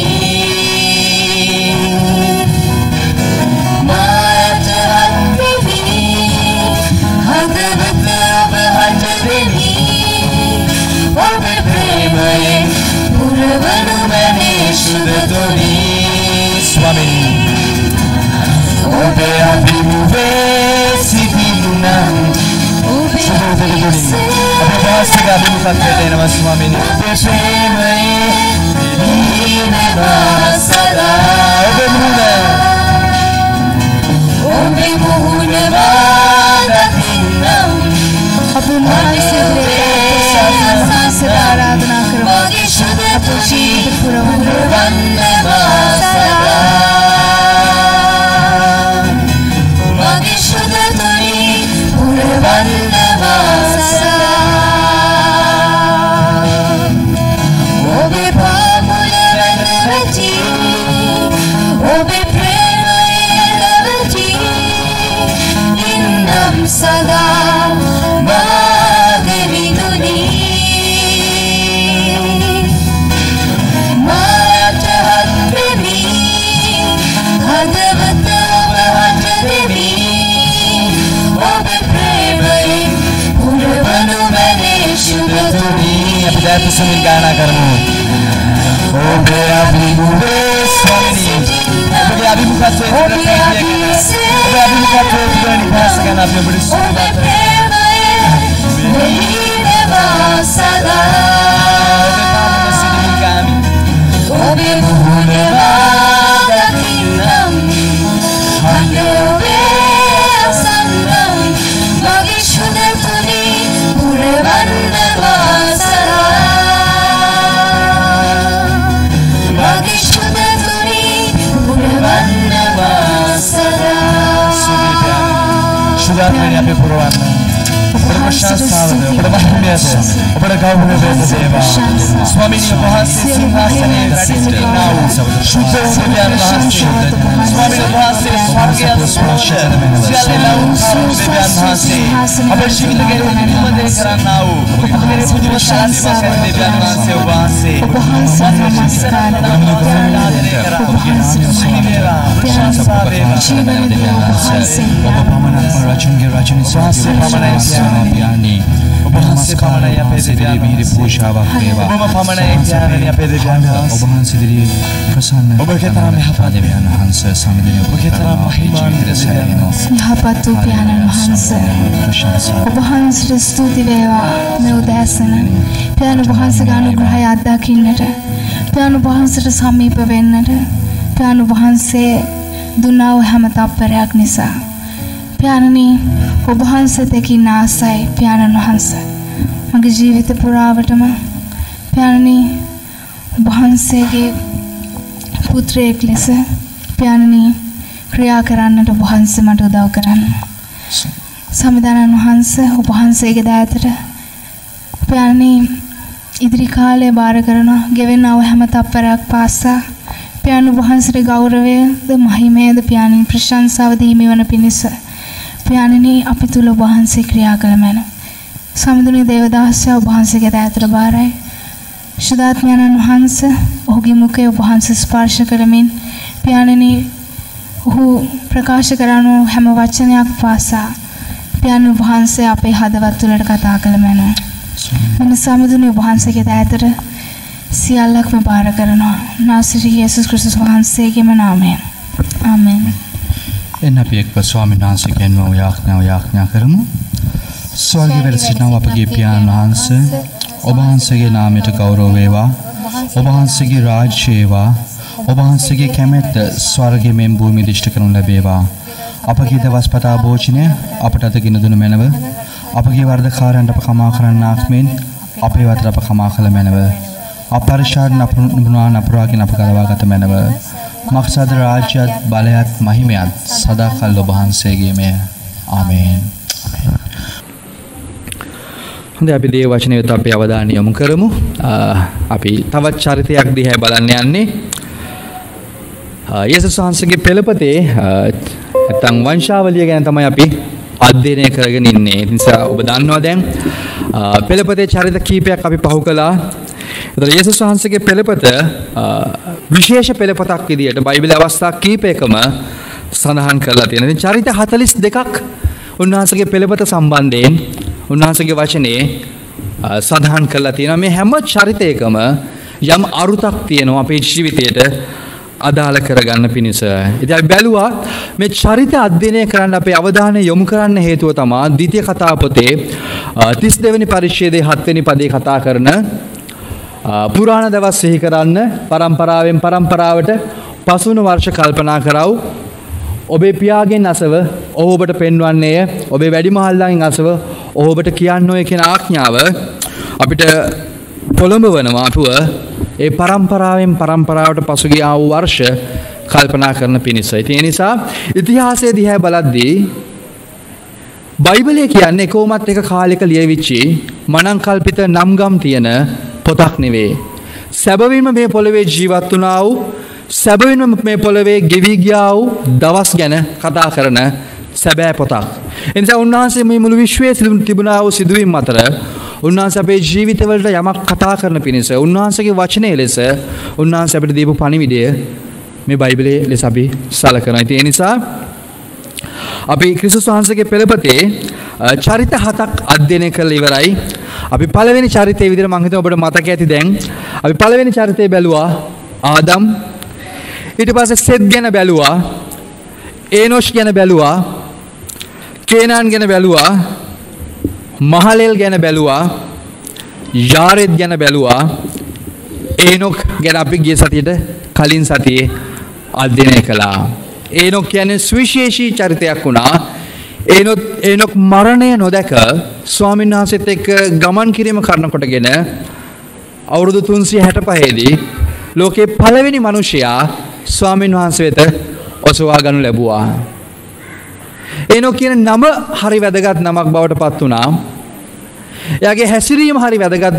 [SPEAKER 3] Swami Obe abimuve sibilunan Obe abimuve Obe basiga abimukakete nama Swami Obe premaye Basada Obe muhuna Obe muhuna Badatinam Obe muhuna आराधना करो अपने जीवित सदा Kita sambil गाना करमु Obe abimuve Swami Obe abimuka se Obe abimuka se Berani pasangan api yang bersuara Obe basada Obe kamu masih dengan kami Obe muhune badatinam Hande obe asanam Bagi syudah tuni Urevanda basada Sudah hari api purwan berprasyasawa bermahmiyat pada kau berbeza deva Swami ni bahasa singhasane radistinau Sudah devian bahasa Swami ni bahasa swarga spasha Siale lau karu devian bahasa Apa shivil ke rumade karanau Mere puja shan seva devian bahasa bahasa Bahasa namaskar Bahasa Bahasa Racun swasta pamanai
[SPEAKER 1] පියාණනි ඔබ වහන්සේ පමණයි අපේ සිතේ මිහිරි පූජාවක් වේවා.
[SPEAKER 2] ඔබ පමණයි පියාණනි අපේ දෙවියන් වහන්සේ.
[SPEAKER 1] ඔබ වහන්සේ දිවි ප්‍රසන්න
[SPEAKER 2] ඔබගේ තරම් යහපත්
[SPEAKER 1] දෙවියන් වහන්සේ සමිදින
[SPEAKER 2] ඔබගේ තරම් මහිමාන්විත දෙවියන් වහන්සේ.
[SPEAKER 3] යහපත් වූ පියාණන් වහන්සේ ඔබ වහන්සේට ස්තුති වේවා මේ උදෑසන පියාණන් වහන්සේගේ අනුග්‍රහය අත්දකින්නට පියාණන් වහන්සේට සමීප වෙන්නට පියාණන් වහන්සේ දුන්නා වූ හැම තප්පරයක් නිසා පියාණනි ඔබ වහන්සේට කින ආසයි පියාණන් වහන්සේ මගේ ජීවිත පුරාවටම පියාණනි ඔබ වහන්සේගේ පුත්‍රයෙක් ලෙස පියාණනි ක්‍රියා කරන්නට ඔබ වහන්සේ මට උදව් කරන්න. සමිදානන් වහන්සේ ඔබ වහන්සේගේ දයාවට පියාණනි ඉදිරි කාලේ බාර කරන ගෙවෙනා වූ හැම තප්පරයක් පාසා පියාණන් වහන්සේගේ ගෞරවයද මහිමයද පියාණනි ප්‍රශංසාව දීමේ වන පිණිස පියාණනි අපි තුල ඔබ වහන්සේ ක්‍රියා කළ මැන. සමිඳුනි දේවදාසය ඔබ වහන්සේගේ දයාවට බාරයි. ශුද්ධාත්මයන්න් වහන්සේ ඔහුගේ මුඛය ඔබ වහන්සේ ස්පර්ශ කරමින් පියාණනි ඔහු ප්‍රකාශ කරන හැම වචනයක් පාසා පියාණන් වහන්සේ අපේ හදවත් තුළට කතා කළ මැන. මම සමිඳුනි ඔබ වහන්සේගේ දයාවට සියල්ලක්ම බාර කරනවා. නාසරී යේසුස් ක්‍රිස්තුස් වහන්සේගේම නාමයෙන්. ආමෙන්.
[SPEAKER 1] එන්න අපි එක්ව ස්වාමීන් වහන්සේගෙන් යාඥා කරමු. ස්වර්ගයේ වැඩ සිටින අපගේ පියාණන් වහන්සේ ඔබ වහන්සේගේ නාමයට ගෞරව වේවා. ඔබ වහන්සේගේ රාජ්‍ය වේවා. ඔබ වහන්සේගේ කැමැත්ත ස්වර්ගයේ මෙන් භූමියේ දිෂ්ට කරනු ලැබේවා. අපගේ දවස් පතා භෝජනය අපට අද ගෙන දුන මැනව. අපගේ වරදකාරයන්ට අප කමා කරන්නාක් මෙන් අපේ වරද අප කමා කළ මැනව. අපරිශාරණ අපුණාන අපරාගින් අප කරවාගත මැනව. මක්සද රාජ්‍යත් බලයත් මහිමයත් සදාකල් ඔබ වහන්සේගේමය. ආමේන්. හොඳයි අපි දේව වචනය වෙත අපේ අවධානය යොමු කරමු. අපි තවත් චරිතයක් දිහා බලන්න යන්නේ. යේසුස් වහන්සේගේ පෙළපතේ නැත්නම් වංශාවලිය ගැන තමයි අපි අධ්‍යයනය කරගෙන ඉන්නේ. ඒ නිසා ඔබ දන්නවා දැන් පෙළපතේ චරිත කීපයක් අපි පහු කළා. ඒතර යේසුස් වහන්සේගේ පෙළපත විශේෂ පෙළපතක් විදියට බයිබලයේ අවස්ථා කීපයකම සඳහන් කරලා තියෙනවා. ඉතින් චරිත 42ක් උන්වහන්සේගේ පෙළපත සම්බන්ධයෙන් උන්වහන්සේගේ වචනේ සඳහන් කරලා තියෙනවා. මේ හැම චරිතයකම යම් අරුතක් තියෙනවා අපේ ජීවිතයට අදාළ කරගන්න පිණිස. ඉතින් අපි බැලුවා මේ චරිත අධ්‍යයනය කරන්න අපේ අවධානය යොමු කරන්න හේතුව තමයි ද්විතීය කතාපතේ 32 වෙනි පරිච්ඡේදයේ 7 වෙනි පදේ කතා කරන පුරාණ දවස් සිහි කරන්න පරම්පරාවෙන් පරම්පරාවට පසුවන වර්ෂ කල්පනා කරව. ඔබේ පියාගෙන් අසව ඔහු ඔබට පෙන්වන්නේය. ඔබේ වැඩිමහල්ලාගෙන් අසව ඔහු ඔබට කියන්නෝය කියන ආඥාව අපිට පොළඹවනවා අපුව ඒ පරම්පරාවෙන් පරම්පරාවට පසුගිය ආ වූ වර්ෂ කල්පනා කරන පිණිස. ඒ නිසා ඉතිහාසයේ දිහා බලද්දී බයිබලය කියන්නේ කොහොමත් එක කාලයක ලියවිච්චි මනංකල්පිත නම්ගම් තියෙන පොතක් නෙවෙයි. සැබවින්ම මේ පොළවේ ජීවත් වුණා වූ සැබවින්ම මේ පොළවේ ගෙවි ගියා වූ දවස් ගැන කතා කරන සැබෑ පොතක්. ඒ නිසා උන්වහන්සේ මේ මුළු විශ්වයේ තිබුණා වූ සිදුවීම් අතර උන්වහන්සේ අපේ ජීවිතවලට යමක් කතා කරන පිණිස උන්වහන්සේගේ වචනය ලෙස උන්වහන්සේ අපිට දීපු පණිවිඩය මේ බයිබලයේ ලෙස අපි සලකනවා. ඒ නිසා අපි ක්‍රිස්තුස් වහන්සේගේ පෙළපතේ චරිත 7ක් අධ්‍යයනය කරලා ඉවරයි. අපි පළවෙනි චරිතයේ විදිහට මම හිතනවා ඔබට මතක ඇති දැන්. අපි පළවෙනි චරිතය බැලුවා ආදම්. ඊට පස්සේ සෙත් ගැන බැලුවා. ඒනොෂ් ගැන බැලුවා. කේනාන් ගැන බැලුවා. මහලෙල් ගැන බැලුවා. යාරෙද් ගැන බැලුවා. ඒනොක් ගැන අපි ගිය සතියේට කලින් සතියේ අධ්‍යයනය කළා. ඒනොක් කියන්නේ සුවිශේෂී චරිතයක් වුණා. ඒනොක් මරණය නොදැක ස්වාමීන් වහන්සේත් එක්ක ගමන් කිරීම කරන කොටගෙන අවුරුදු 365 දී ලෝකේ පළවෙනි මිනිසයා ස්වාමීන් වහන්සේ වෙත ඔසවා ගනු ලැබුවා. ඒනොක් කියන නම හරි වැදගත් නමක් බවට පත් වුණා. එයාගේ හැසිරීම හරි වැදගත්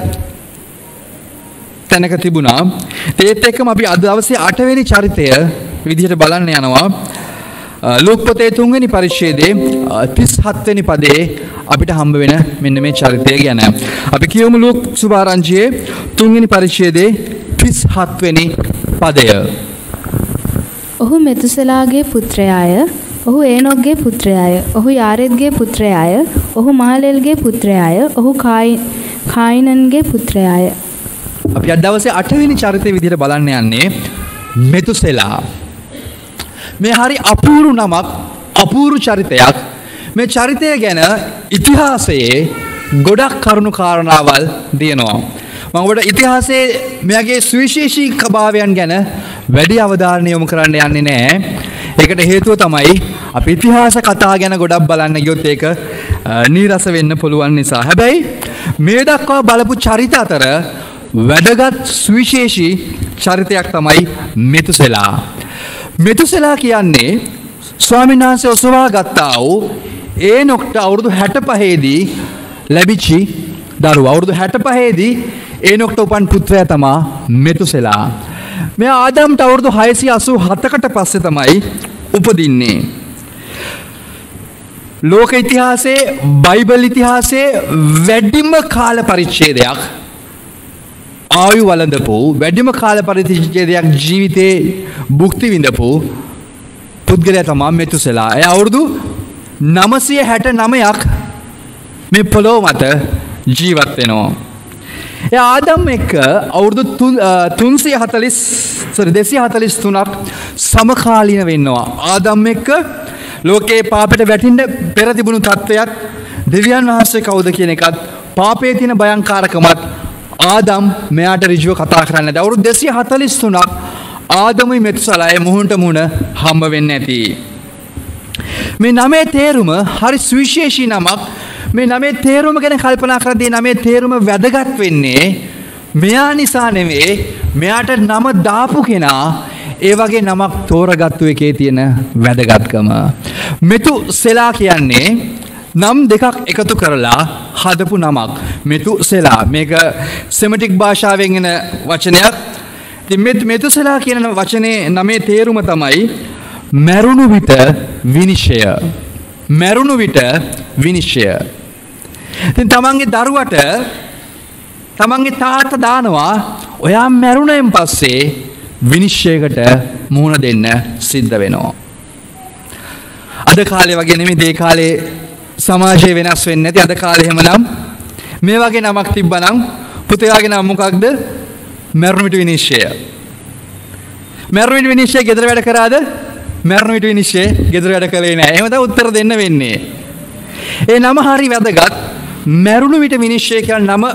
[SPEAKER 1] තැනක තිබුණා. ඒත් එක්කම අපි අද දවසේ 8 වෙනි චරිතය විදිහට බලන්න යනවා. ලූක් පොතේ 3 වෙනි පරිච්ඡේදයේ 37 වෙනි පදේ අපිට හම්බ වෙන මෙන්න මේ චරිතය ගැන. අපි කියමු ලූක් සුභාරංචියේ 3 වෙනි පරිච්ඡේදයේ 37 වෙනි පදය.
[SPEAKER 4] ඔහු මෙතුසලාගේ පුත්‍රයාය. ඔහු ඒනොක්ගේ පුත්‍රයාය. ඔහු යාරෙද්ගේ පුත්‍රයාය. ඔහු මහලෙල්ගේ පුත්‍රයාය. ඔහු කායිනන්ගේ පුත්‍රයාය.
[SPEAKER 1] අපි අද දවසේ 8 වෙනි චරිතයේ විදිහට බලන්න යන්නේ මෙතුසෙලා. මේ හරි අපූර්ව නමක්, අපූර්ව චරිතයක්. මේ චරිතය ගැන ඉතිහාසයේ ගොඩක් කරුණු කාරණාවල් දිනනවා. මම ඔබට ඉතිහාසයේ මෙයාගේ සුවිශේෂී ස්වභාවයන් ගැන වැඩි අවධානය යොමු කරන්න යන්නේ නැහැ. ඒකට හේතුව තමයි අපි ඉතිහාස කතා ගැන ගොඩක් බලන්න ගියොත් ඒක නීරස වෙන්න පුළුවන් නිසා. හැබැයි මේ දක්වා බලපු චරිත අතර වැදගත් සුවිශේෂී චරිතයක් තමයි මෙතුසෙලා. මෙතුසෙලා කියන්නේ ස්වාමීන් වහන්සේ ඔසවා ගත්තා වූ ඒනොක්ට අවුරුදු 65 දී ලැබිච්ච දරුවා. අවුරුදු 65 දී ඒනොක්ට උපන් පුත්‍රයා තමයි මෙතුසෙලා. මෙයා ආදම්ට අවුරුදු 687කට පස්සේ තමයි උපදින්නේ. ලෝක ඉතිහාසයේ, බයිබල් ඉතිහාසයේ වැඩිම කාල පරිච්ඡේදයක් ආයු වළඳපු, වැඩිම කාල පරිච්ඡේදයක් ජීවිතේ භුක්ති විඳපු පුද්ගලයා තමයි මෙතුසෙලා. එයා අවුරුදු 969ක් මේ පොළොව මත ජීවත් වෙනවා. එයා ආදම් එක්ක අවුරුදු 243ක් සමකාලීන වෙන්නවා. ආදම් එක්ක ලෝකේ පාපයට වැටෙන්න පෙර තිබුණු තත්වයක්, දෙවියන් වහන්සේ කවුද කියන එකත්, පාපයේ තියෙන භයංකාරකමත් ආදම් මෙයාට ඍජුව කතා කරන්නේ නැද්ද? අවුරුදු 243ක් ආදමුයි මෙතුසලායි මුහුණට මුහුණ හම්බ වෙන්නේ නැති. මේ නමේ තේරුම හරි සුවිශේෂී නමක්. මේ නමේ තේරුම ගැන කල්පනා කරද්දී නමේ තේරුම වැදගත් වෙන්නේ මෙයා නිසා නෙවෙයි, මෙයාට නම දාපු කෙනා ඒ වගේ නමක් තෝරගත්තු එකේ තියෙන වැදගත්කම. මෙතුසෙලා කියන්නේ නම් දෙකක් එකතු කරලා හදපු නමක්. මෙතුසෙලා මේක සෙමටික් භාෂාවෙන් එන වචනයක්. ඉතින් මෙතුසෙලා කියන වචනේ නමේ තේරුම තමයි මරුණු විට විනිශ්චය. මරුණු විට විනිශ්චය. ඉතින් තමන්ගේ දරුවට තමන්ගේ තාත්තා දානවා ඔයා මරුණෙන් පස්සේ විනිශ්චයකට මුහුණ දෙන්න සිද්ධ වෙනවා. අද කාලේ වගේ නෙමෙයි, ඒ කාලේ සමාජය වෙනස් වෙන්නේ නැති. අද කාලේ එහෙමනම් මේ වගේ නමක් තිබ්බනම් පුතයාගේ නම මොකක්ද? මරුණු විට විනිශ්චය. මරුණු විට විනිශ්චය ගෙදර වැඩ කරාද? මරුණු විට විනිශ්චය ගෙදර වැඩ කළේ නැහැ. එහෙම තමයි උත්තර දෙන්න වෙන්නේ. ඒ නම හරි වැදගත්. මරුණු විට විනිශ්චය කියන නම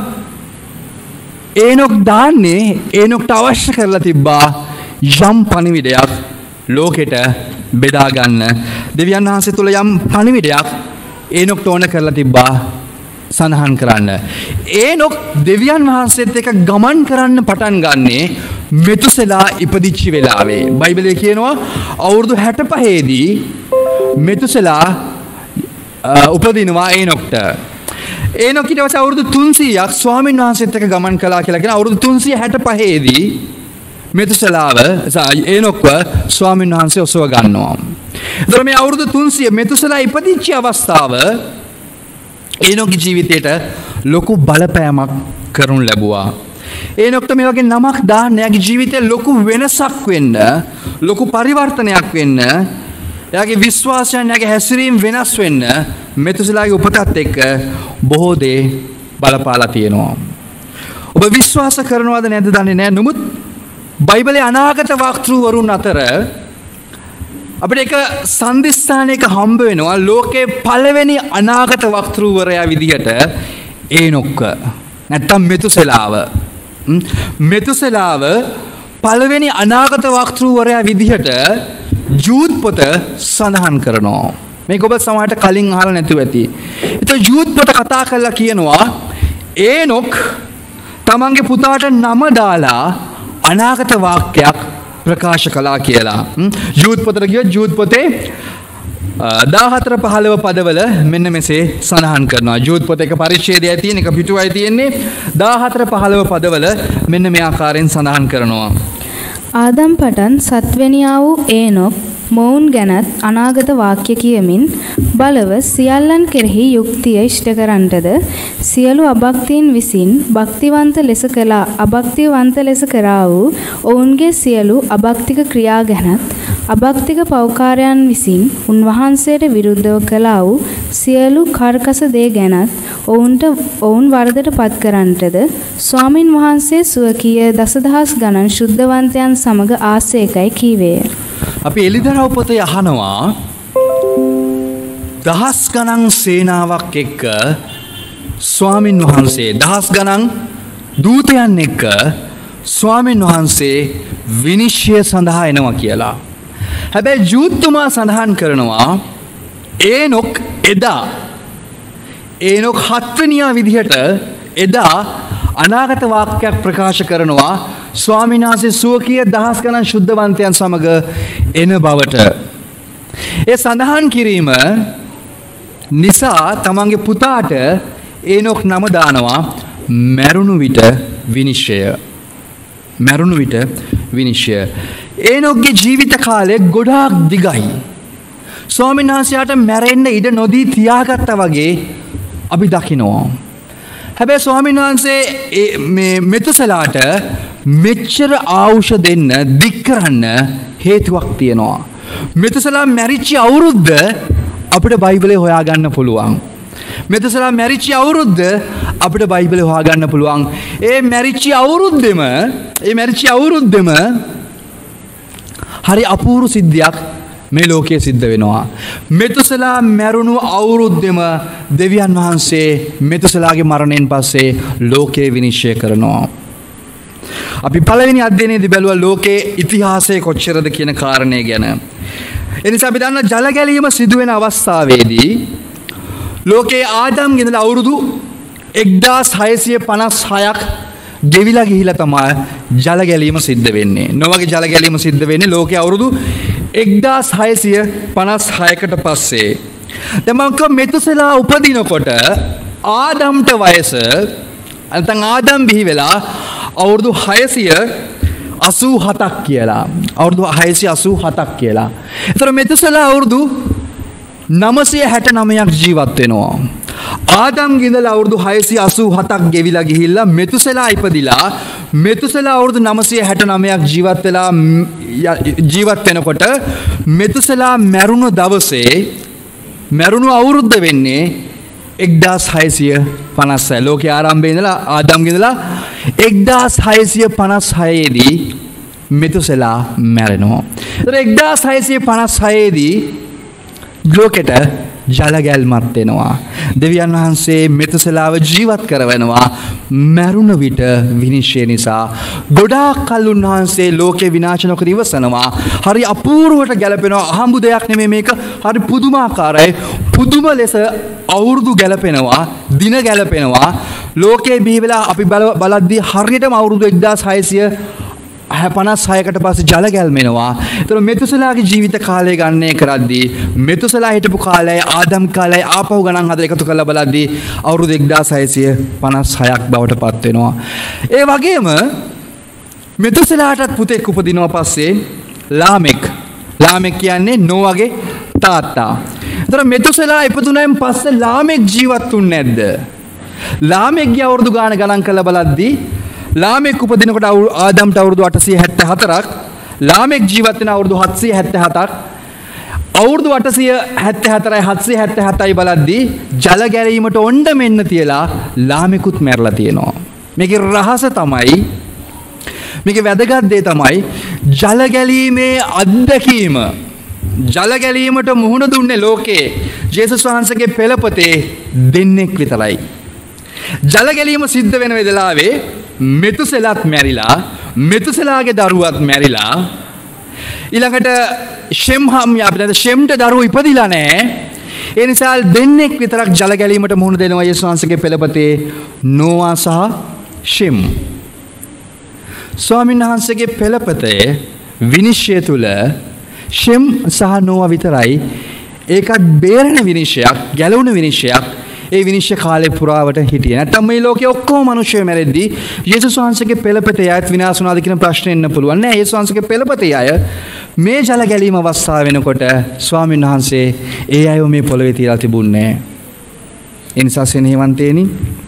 [SPEAKER 1] ඒනොක් දාන්නේ ඒනොක්ට අවශ්‍ය කරලා තිබ්බා යම් පණිවිඩයක් ලෝකෙට බෙදා ගන්න. දෙවියන් වහන්සේ තුල යම් පණිවිඩයක් ඒනොක්ට ඕන කරලා තිබ්බා සඳහන් කරන්න. ඒනොක් දෙවියන් වහන්සේත් එක්ක ගමන් කරන්න පටන් ගන්නේ මෙතුසෙලා ඉපදිච්ච වෙලාවේ. බයිබලයේ කියනවා අවුරුදු 65 දී මෙතුසෙලා උපදිනවා ඒනොක්ට. ඒනොක් ඊට පස්සේ අවුරුදු 300ක් ස්වාමීන් වහන්සේත් එක්ක ගමන් කළා කියලා කියන අවුරුදු 365 දී මෙතුසෙලාව ඒනොක්ව ස්වාමීන් වහන්සේ ඔසව ගන්නවා. ඒතර මේ අවුරුදු 300 මෙතුසෙලා ඉපදිච්ච අවස්ථාව ඒනොක්ගේ ජීවිතයට ලොකු බලපෑමක් කරනු ලැබුවා. ඒනොක්ට මේ වගේ නමක් දාන්න එයාගේ ජීවිතේ ලොකු වෙනසක් වෙන්න, ලොකු පරිවර්තනයක් වෙන්න, එයාගේ විශ්වාසයන්, එයාගේ හැසිරීම වෙනස් වෙන්න මෙතුසෙලාගේ උපතත් එක්ක බොහෝ දේ බලපාලා තියෙනවා. ඔබ විශ්වාස කරනවද නැද්ද දන්නේ නැහැ. නමුත් බයිබලයේ අනාගත වක්තෘවරුන් අතර අපිට එක සම්දිස්ථානයක හම්බ වෙනවා ලෝකේ පළවෙනි අනාගත වක්තෘවරයා විදිහට ඒනොක්ක. නැත්තම් මෙතුසෙලාව. මෙතුසෙලාව පළවෙනි අනාගත වක්තෘවරයා විදිහට ජූද් පොත සඳහන් කරනවා. මේක ඔබ සමහරට කලින් අහලා නැතුව ඇති. ඒතකොට ජූද් පොත කතා කරලා කියනවා ඒනොක් තමන්ගේ පුතාට නම දාලා අනාගත වාක්‍යයක් ප්‍රකාශ කළා කියලා. ජූද් පොතට ගියොත් ජූද් පොතේ 14-15 පදවල මෙන්න මෙසේ සඳහන් කරනවා. ජූද් පොත එක පරිච්ඡේදයයි තියෙන, එක පිටුවයි තියෙන්නේ. 14-15 පදවල මෙන්න මේ ආකාරයෙන් සඳහන් කරනවා.
[SPEAKER 4] ආදම් පටන් සත්වෙනියා වූ ඒනොක් මොවුන් ගැනත් අනාගත වාක්‍ය කියමින් බලව සියල්ලන් කෙරෙහි යුක්තිය ඉෂ්ට කරන්නටද සියලු අභක්තීන් විසින් භක්තිවන්ත ලෙස කරා වූ ඔවුන්ගේ සියලු අභක්තික ක්‍රියා ගැනත් අභක්තික පෞකාරයන් විසින් උන්වහන්සේට විරුද්ධව කළා වූ සියලු කර්කස දේ ගැනත් ඔවුන් වරදට පත් කරන්නටද ස්වාමින් වහන්සේ සුවකීය දසදහස් ගණන් ශුද්ධවන්තයන් සමග ආසේකයි කීවේය.
[SPEAKER 1] අපි එළිදරව් පොතේ අහනවා දහස් ගණන් සේනාවක් එක්ක ස්වාමින් වහන්සේ දහස් ගණන් දූතයන් එක්ක ස්වාමින් වහන්සේ විනිශ්චය සඳහා එනවා කියලා. හැබැයි ජූත්තුමා සඳහන් කරනවා ඒනොක් හත්වනියා විදිහට එදා අනාගත වාක්‍යයක් ප්‍රකාශ කරනවා ස්වාමීන් වහන්සේ සුවකීය දහස් ගණන් ශුද්ධවන්තයන් සමග එන බවට. ඒ සඳහන් කිරීම නිසා තමන්ගේ පුතාට ඒනොක් නම දානවා මැරුණු විට විනිශ්චය. ඒනොක්ගේ ජීවිත කාලය ගොඩාක් දිගයි. ස්වාමීන් වහන්සේට මැරෙන්න ඉඩ නොදී තියාගත්තා වගේ අපි දකිනවා. හැබැයි ස්වාමීන් වහන්සේ මේ මෙතුසලාට මෙච්චර ආයුෂ දෙන්න දික් කරන්න හේතුවක් තියෙනවා. මෙතුසලා මැරිච්ච අවුරුද්ද අපිට බයිබලේ හොයාගන්න පුළුවන්. මෙතුසලා මැරිච්ච අවුරුද්ද අපිට බයිබලේ හොයාගන්න පුළුවන්. ඒ මැරිච්ච අවුරුද්දෙම හරි අපූර්ව සිද්ධියක් මේ ලෝකයේ සිද්ධ වෙනවා. මෙතුසලා මැරුණු අවුරුද්දෙම දෙවියන් වහන්සේ මෙතුසලාගේ මරණයෙන් පස්සේ ලෝකේ විනිශ්චය කරනවා. අපි පළවෙනි අධ්‍යයනයේදී බැලුවා ලෝකයේ ඉතිහාසය කොච්චරද කියන කාරණේ ගැන. ඒ නිසා අපි දන්නා ජල ගැලීම සිදුවෙන අවස්ථාවේදී ලෝකයේ ආදම්ගේ ඉඳලා අවුරුදු 1656ක් ගෙවිලා ගිහිලා තමයි ජල ගැලීම සිද්ධ වෙන්නේ. නොවගේ ජල ගැලීම සිද්ධ වෙන්නේ ලෝකයේ අවුරුදු 1656කට පස්සේ. දැන් මම මෙතුසලා උපදිනකොට ආදම්ට වයස නැත්නම් ආදම් බිහි වෙලා අවුරුදු 687ක් කියලා. අවුරුදු 687ක් කියලා. ඒතර මෙතුසලා අවුරුදු 969ක් ජීවත් වෙනවා. ආදම්ගේ ඉඳලා අවුරුදු 687ක් ගෙවිලා ගිහිල්ලා මෙතුසලා ඉපදිලා මෙතුසලා අවුරුදු 969ක් ජීවත් වෙනකොට මෙතුසලා මැරුණු දවසේ මැරුණු අවුරුද්ද වෙන්නේ 1656 ලෝකයේ ආරම්භයේ ඉඳලා ආදම්ගේ ඉඳලා 1656 දී මෙතුසලා මැරෙනවා. ඒතර 1656 දී ලෝකෙට ජල ගැල්මත් එනවා. දෙවියන් වහන්සේ මෙතුසලාව ජීවත් කරවනවා මැරුණ විට විනිශ්චය නිසා. ගොඩාක් කල් උන්වහන්සේ ලෝකේ විනාශ නොකර ඉවසනවා. හරි අපූර්වට ගැලපෙනවා. අහඹු දෙයක් නෙමෙයි මේක. හරි පුදුමාකාරයි. පුදුම ලෙස අවුරුදු ගැලපෙනවා, දින ගැලපෙනවා. ලෝකේ බිහි වෙලා අපි බලද්දී හරියටම අවුරුදු 1656කට පස්සේ ජල ගැල්මෙනවා. ඒතර මෙතුසලාගේ ජීවිත කාලය ගණනය කරද්දී මෙතුසලා හිටපු කාලයයි ආදම් කාලයයි ආපහු ගණන් හදලා එකතු කරලා බලද්දී අවුරුදු 1656ක් බවට පත් වෙනවා. ඒ වගේම මෙතුසලාටත් පුතෙක් උපදිනවා පස්සේ ලාමෙක් කියන්නේ නෝවගේ තාත්තා. ඒතර මෙතුසලා ඉපදුනයින් පස්සේ ලාමෙක් ජීවත් වුනේ නැද්ද? ලාමෙක්ගේ අවුරුදු ගණන් කරලා බලද්දී ලාමෙක් උපදිනකොට ආදම්ට අවුරුදු 874ක්, ලාමෙක් ජීවත් වෙන අවුරුදු 777ක්, අවුරුදු 874යි 777යි බලද්දී ජල ගැලීමට ඔන්න මෙන්න තියලා ලාමෙකුත් මැරලා තියෙනවා. මේකේ රහස තමයි, මේකේ වැදගත් දේ තමයි ජල ගැලීමේ අත්දැකීම. ජල ගැලීමට මුහුණ දුන්නේ ලෝකේ ජේසුස් වහන්සේගේ පෙළපතේ දෙන්නෙක් විතරයි. ජල ගැලීම සිද්ධ වෙන වෙලාවේ මෙතුසලාත් මැරිලා, මෙතුසලාගේ දරුවත් මැරිලා, ඊළඟට ෂෙම්ට දරුවෝ ඉපදිලා නැහැ. ඒ නිසා දෙන්නෙක් විතරක් ජල ගැලීමට මුහුණ දෙනවා යේසුස් වහන්සේගේ පෙළපතේ නෝවා සහ ෂෙම්. ස්වාමීන් වහන්සේගේ පෙළපතේ විනිශ්චය තුල ෂෙම් සහ නෝවා විතරයි ඒකත් බේරෙන විනිශ්චයක්, ගැලවුණු විනිශ්චයක්. ඒ විනිශ්චය කාලේ පුරාවට හිටියේ. නැත්තම් මේ ලෝකයේ ඔක්කොම මිනිස්සු මැරෙද්දී යේසුස් වහන්සේගේ පෙළපතේ අයත් විනාශ වුණාද කියන ප්‍රශ්නේ එන්න පුළුවන්. නෑ, යේසුස් වහන්සේගේ පෙළපතේ අය මේ ජල ගැලීම අවස්ථාව වෙනකොට ස්වාමීන් වහන්සේ ඒ අයව මේ පොළවේ තියලා තිබුණේ නෑ. ඒ නිසා සෙනෙහවන්තේනි,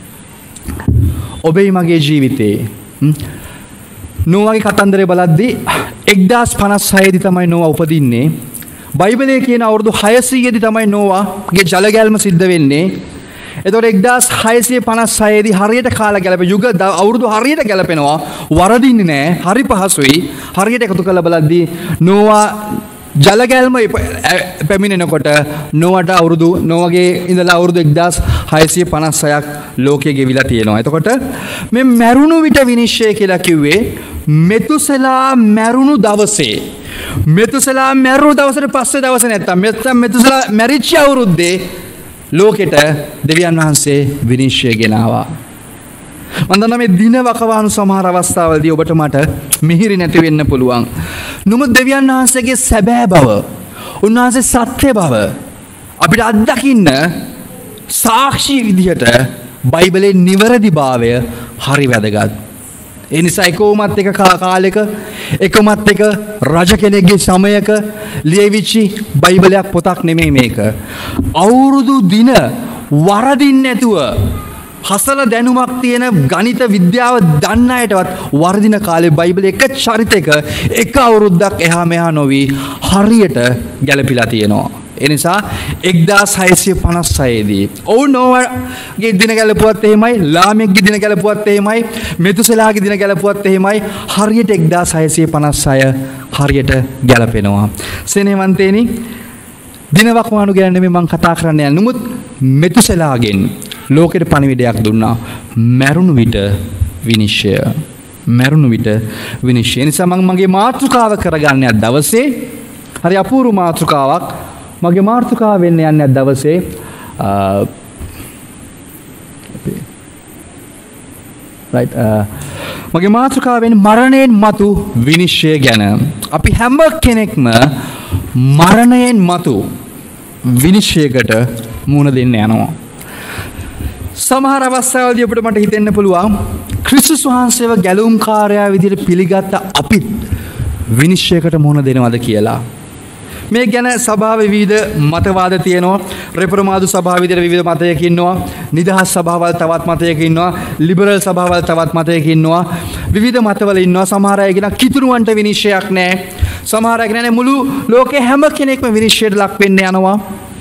[SPEAKER 1] ඔබේ මගේ ජීවිතේ නෝවාගේ කතන්දරේ බලද්දී 1056 දී තමයි නෝවා උපදින්නේ. බයිබලයේ කියන අවුරුදු 600 දී තමයි නෝවාගේ ජල ගැල්ම සිද්ධ වෙන්නේ. එතකොට 1656 දී හරියට කාල ගැලපෙ යුග අවුරුදු හරියට ගැලපෙනවා. වරදින්නේ නැහැ. හරි පහසුයි. හරියට එකතු කරලා බලද්දී නෝවා ජල ගැල්ම පැමිණෙනකොට නෝවාගේ ඉඳලා අවුරුදු 1656ක් ලෝකයේ ගෙවිලා තියෙනවා. එතකොට මේ මැරුණු විට විනිශ්චය කියලා කිව්වේ මෙතුසලා මැරුණු දවසේ. මෙතුසලා මැරුණු දවසට පස්සේ දවස නැත්තම් මෙතුසලා මැරිච්ච අවුරුද්දේ ලෝකෙට දෙවියන් වහන්සේ විනිශ්චය ගෙනාවා. මම දන්නවා මේ දින වකවානු සමහර අවස්ථාවලදී ඔබට මට මිහිරි නැති වෙන්න පුළුවන්. නමුත් දෙවියන් වහන්සේගේ සැබෑ බව, උන්වහන්සේ සත්‍ය බව අපිට අත්දකින්න සාක්ෂි විදිහට බයිබලයේ නිවැරදිභාවය හරි වැදගත්. ඒ නිසා එකමත් එක කාලයක එකමත් එක රජ කෙනෙක්ගේ සමයක ලියවිච්චි බයිබලයක් පොතක් නෙමෙයි මේක. අවුරුදු දින වරදින්න නැතුව හසල දැනුමක් තියෙන ගණිත විද්‍යාව දන්න අයටවත් වර්ධින කාලේ බයිබලයේ එක චරිතයක එක අවුරුද්දක් එහා මෙහා නොවි හරියට ගැලපිලා තියෙනවා. ඒ නිසා 1656 දී නෝවාගේ දින ගැලපුවත් එහෙමයි, ලාමෙක්ගේ දින ගැලපුවත් එහෙමයි, මෙතුසලාගේ දින ගැලපුවත් එහෙමයි, හරියට 1656 හරියට ගැලපෙනවා. සෙනෙහවන්තේනි, දින වකවානු ගැන නෙමෙයි මම කතා කරන්න යන්නේ. නමුත් මෙතුසලාගෙන් ලෝකෙට පණිවිඩයක් දුන්නා. මැරුණු විට විනිශ්චය. මැරුණු විට විනිශ්චය. ඒ නිසා මම මගේ මාතෘකාව කරගන්න යන දවසේ හරි අපූර්ව මාතෘකාවක්. මගේ මාතෘකාව වෙන්න යන දවසේ මගේ මාතෘකාව වෙන්නේ මරණයෙන් මතු විනිශ්චය ගැන. අපි හැම කෙනෙක්ම මරණයෙන් මතු විනිශ්චයකට මුහුණ දෙන්න යනවා. සමහර අවස්ථාවලදී අපිට මට හිතෙන්න පුළුවන් ක්‍රිස්තුස් වහන්සේව ගැලුම්කාරයා විදිහට පිළිගත්ත අපිත් විනිශ්චයකට මුහුණ දෙනවද කියලා. මේ ගැන සභාවේ විවිධ මතවාද තියෙනවා. රෙෆර්මාදු සභාව විදිහට විවිධ මතයක ඉන්නවා. නිදහස් සභාවල් තවත් මතයක ඉන්නවා. ලිබරල් සභාවල් තවත් මතයක ඉන්නවා. විවිධ මතවල ඉන්නවා. සමහර අය කියන කිතුරුවන්ට විනිශ්චයක් නැහැ. සමහර අය කියන්නේ මුළු ලෝකේ හැම කෙනෙක්ම විනිශ්චයට ලක් වෙන්න යනවා.